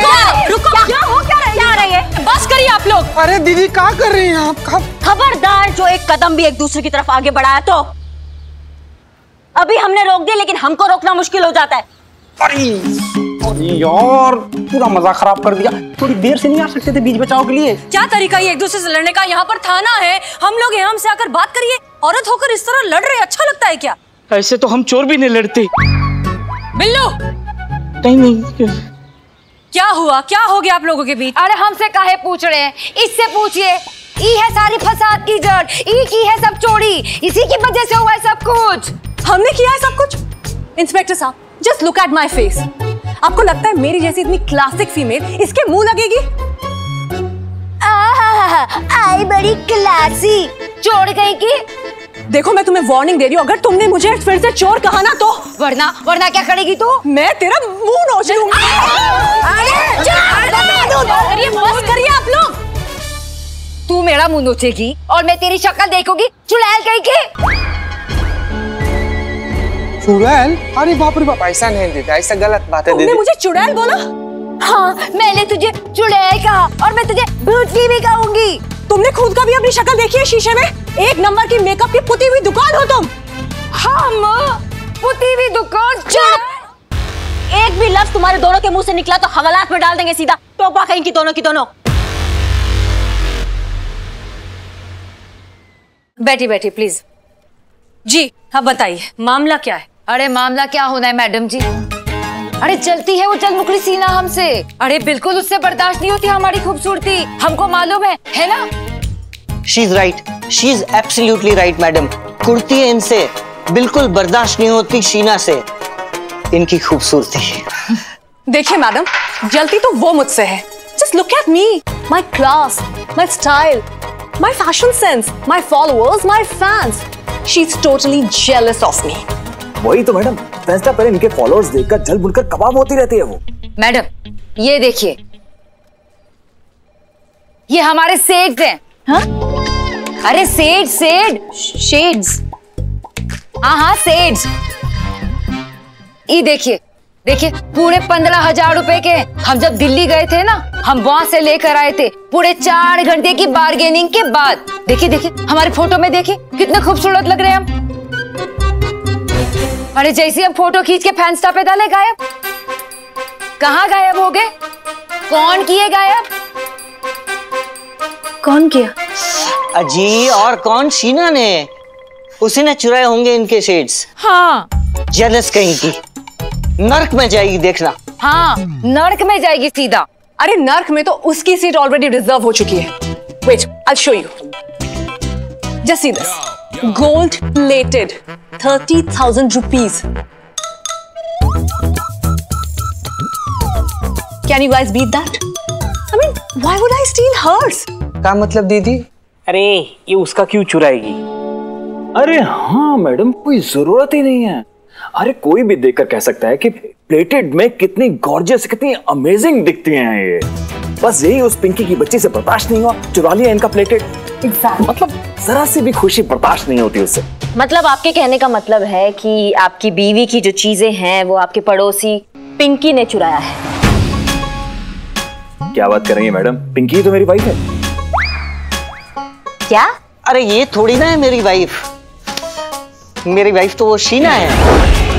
क्या रही है? बस करिए आप लोग। अरे दीदी क्या कर रही हैं आप? खबरदार, जो एक कदम भी एक दूसरे की तरफ आगे बढ़ाया तो अभी हमने रोक दिया, लेकिन हमको रोकना मुश्किल हो जाता है। यार पूरा मजा खराब कर दिया। थोड़ी देर से नहीं आ सकते थे बीच बचाव के लिए? क्या तरीका है एक दूसरे से लड़ने का? यहाँ पर थाना है, हम लोग यहाँ से आकर बात करिए। औरत होकर इस तरह लड़ रहे, अच्छा लगता है क्या? ऐसे तो हम चोर भी नहीं लड़ते। बिल्लू नहीं। क्या हुआ, क्या हो गया आप लोगों के बीच? अरे हमसे काहे पूछ रहे हैं, इससे पूछिए। ई है सारी फसाद की जड़, ई की है सब चोरी, इसी की वजह से हुआ है सब कुछ। हमने किया है सब कुछ? इंस्पेक्टर साहब, just look at my face. आपको लगता है मेरी जैसी इतनी क्लासिक फीमेल इसके मुंह लगेगी? आई बड़ी क्लासी चोर कहीं की। देखो मैं तुम्हें वार्निंग दे रही हूँ, अगर तुमने मुझे फिर से चोर कहा ना तो वरना क्या करेगी तू? मैं तेरा मुंह नोच लूंगी। अरे बस करिए आप लोग। तू मेरा मुंह नोचेगी और मैं तेरी शक्ल देखूंगी, चुड़ैल कहीं की। चुड़ैल? अरे बाप रे बाप, ऐसा नहीं दीदी, ऐसा गलत बात है। तुमने मुझे चुड़ैल बोला? हाँ, मैंने तुझे चुड़ैल कहा और मैं तुझे भूतनी भी कहूंगी। तुमने खुद का भी अपनी शक्ल देखी है शीशे में? एक नंबर की मेकअप की पुती हुई दुकान हो तुम। हम पुती हुई दुकान? एक भी लफ्ज तुम्हारे दोनों के मुंह से निकला तो हवालात में डाल देंगे सीधा। टोपा कहीं की दोनों की दोनों। बैठी बैठी प्लीज। जी हाँ बताइए, मामला क्या है? अरे मामला क्या होना है मैडम जी? अरे चलती है वो चल मुकली सीना हमसे। अरे बिल्कुल उससे बर्दाश्त नहीं होती हमारी खूबसूरती, हमको मालूम है ना? She is right, she is absolutely right madam. Kurti है इनसे बिल्कुल बर्दाश्त नहीं होती शीना से इनकी खूबसूरती। देखिए मैडम, जलती तो वो मुझसे है। Just look at me, my class, my style, my fashion sense, my followers, my fans. She is totally jealous of me. वही तो मैडम, फैंस पर इनके फॉलोअर्स देखकर जल बुनकर कबाब होती रहती है वो। मैडम ये देखिए, ये हमारे सेड्स हैं। हाँ? अरे शेड्स। हाँ शेड्स। ये देखिए पूरे 15,000 रुपए के हम जब दिल्ली गए थे ना, हम वहां से लेकर आए थे पूरे 4 घंटे की बार्गेनिंग के बाद। देखिए हमारे फोटो में देखिए कितने खूबसूरत लग रहे हैं हम। अरे जैसे हम फोटो खींच के फैंस्टा पे डाले गायब। कहाँ गायब हो गए? कौन किए गायब? कौन किया? अजी और कौन? शीना ने। उसी ने चुराए होंगे इनके शेड्स। हाँ जेलस कहीं की, नर्क में जाएगी देखना। हाँ नर्क में जाएगी सीधा। अरे नर्क में तो उसकी सीट ऑलरेडी रिजर्व हो चुकी है। Wait, I show you. Just see this, gold plated, 30,000 rupees. Can you guys beat that? I mean, why would I steal hers? क्या मतलब दीदी? अरे ये उसका क्यों चुराएगी? अरे हाँ मैडम, कोई जरूरत ही नहीं है। अरे कोई भी देखकर कह सकता है कि प्लेटेड में कितनी गॉर्जियस, कितनी अमेजिंग दिखती हैं ये। बस यही उस पिंकी की बच्ची से बर्दाश्त नहीं हुआ, चुरा लिया इनका प्लेटेड। मतलब जरा सी भी खुशी बर्दाश्त नहीं होती उससे। मतलब आपके कहने का मतलब है कि आपकी बीवी की जो चीजें हैं वो आपके पड़ोसी पिंकी ने चुराया है। क्या बात कर रही है मैडम? पिंकी तो मेरी वाइफ है। क्या? अरे ये थोड़ी ना है मेरी वाइफ। मेरी वाइफ तो वो शीना है।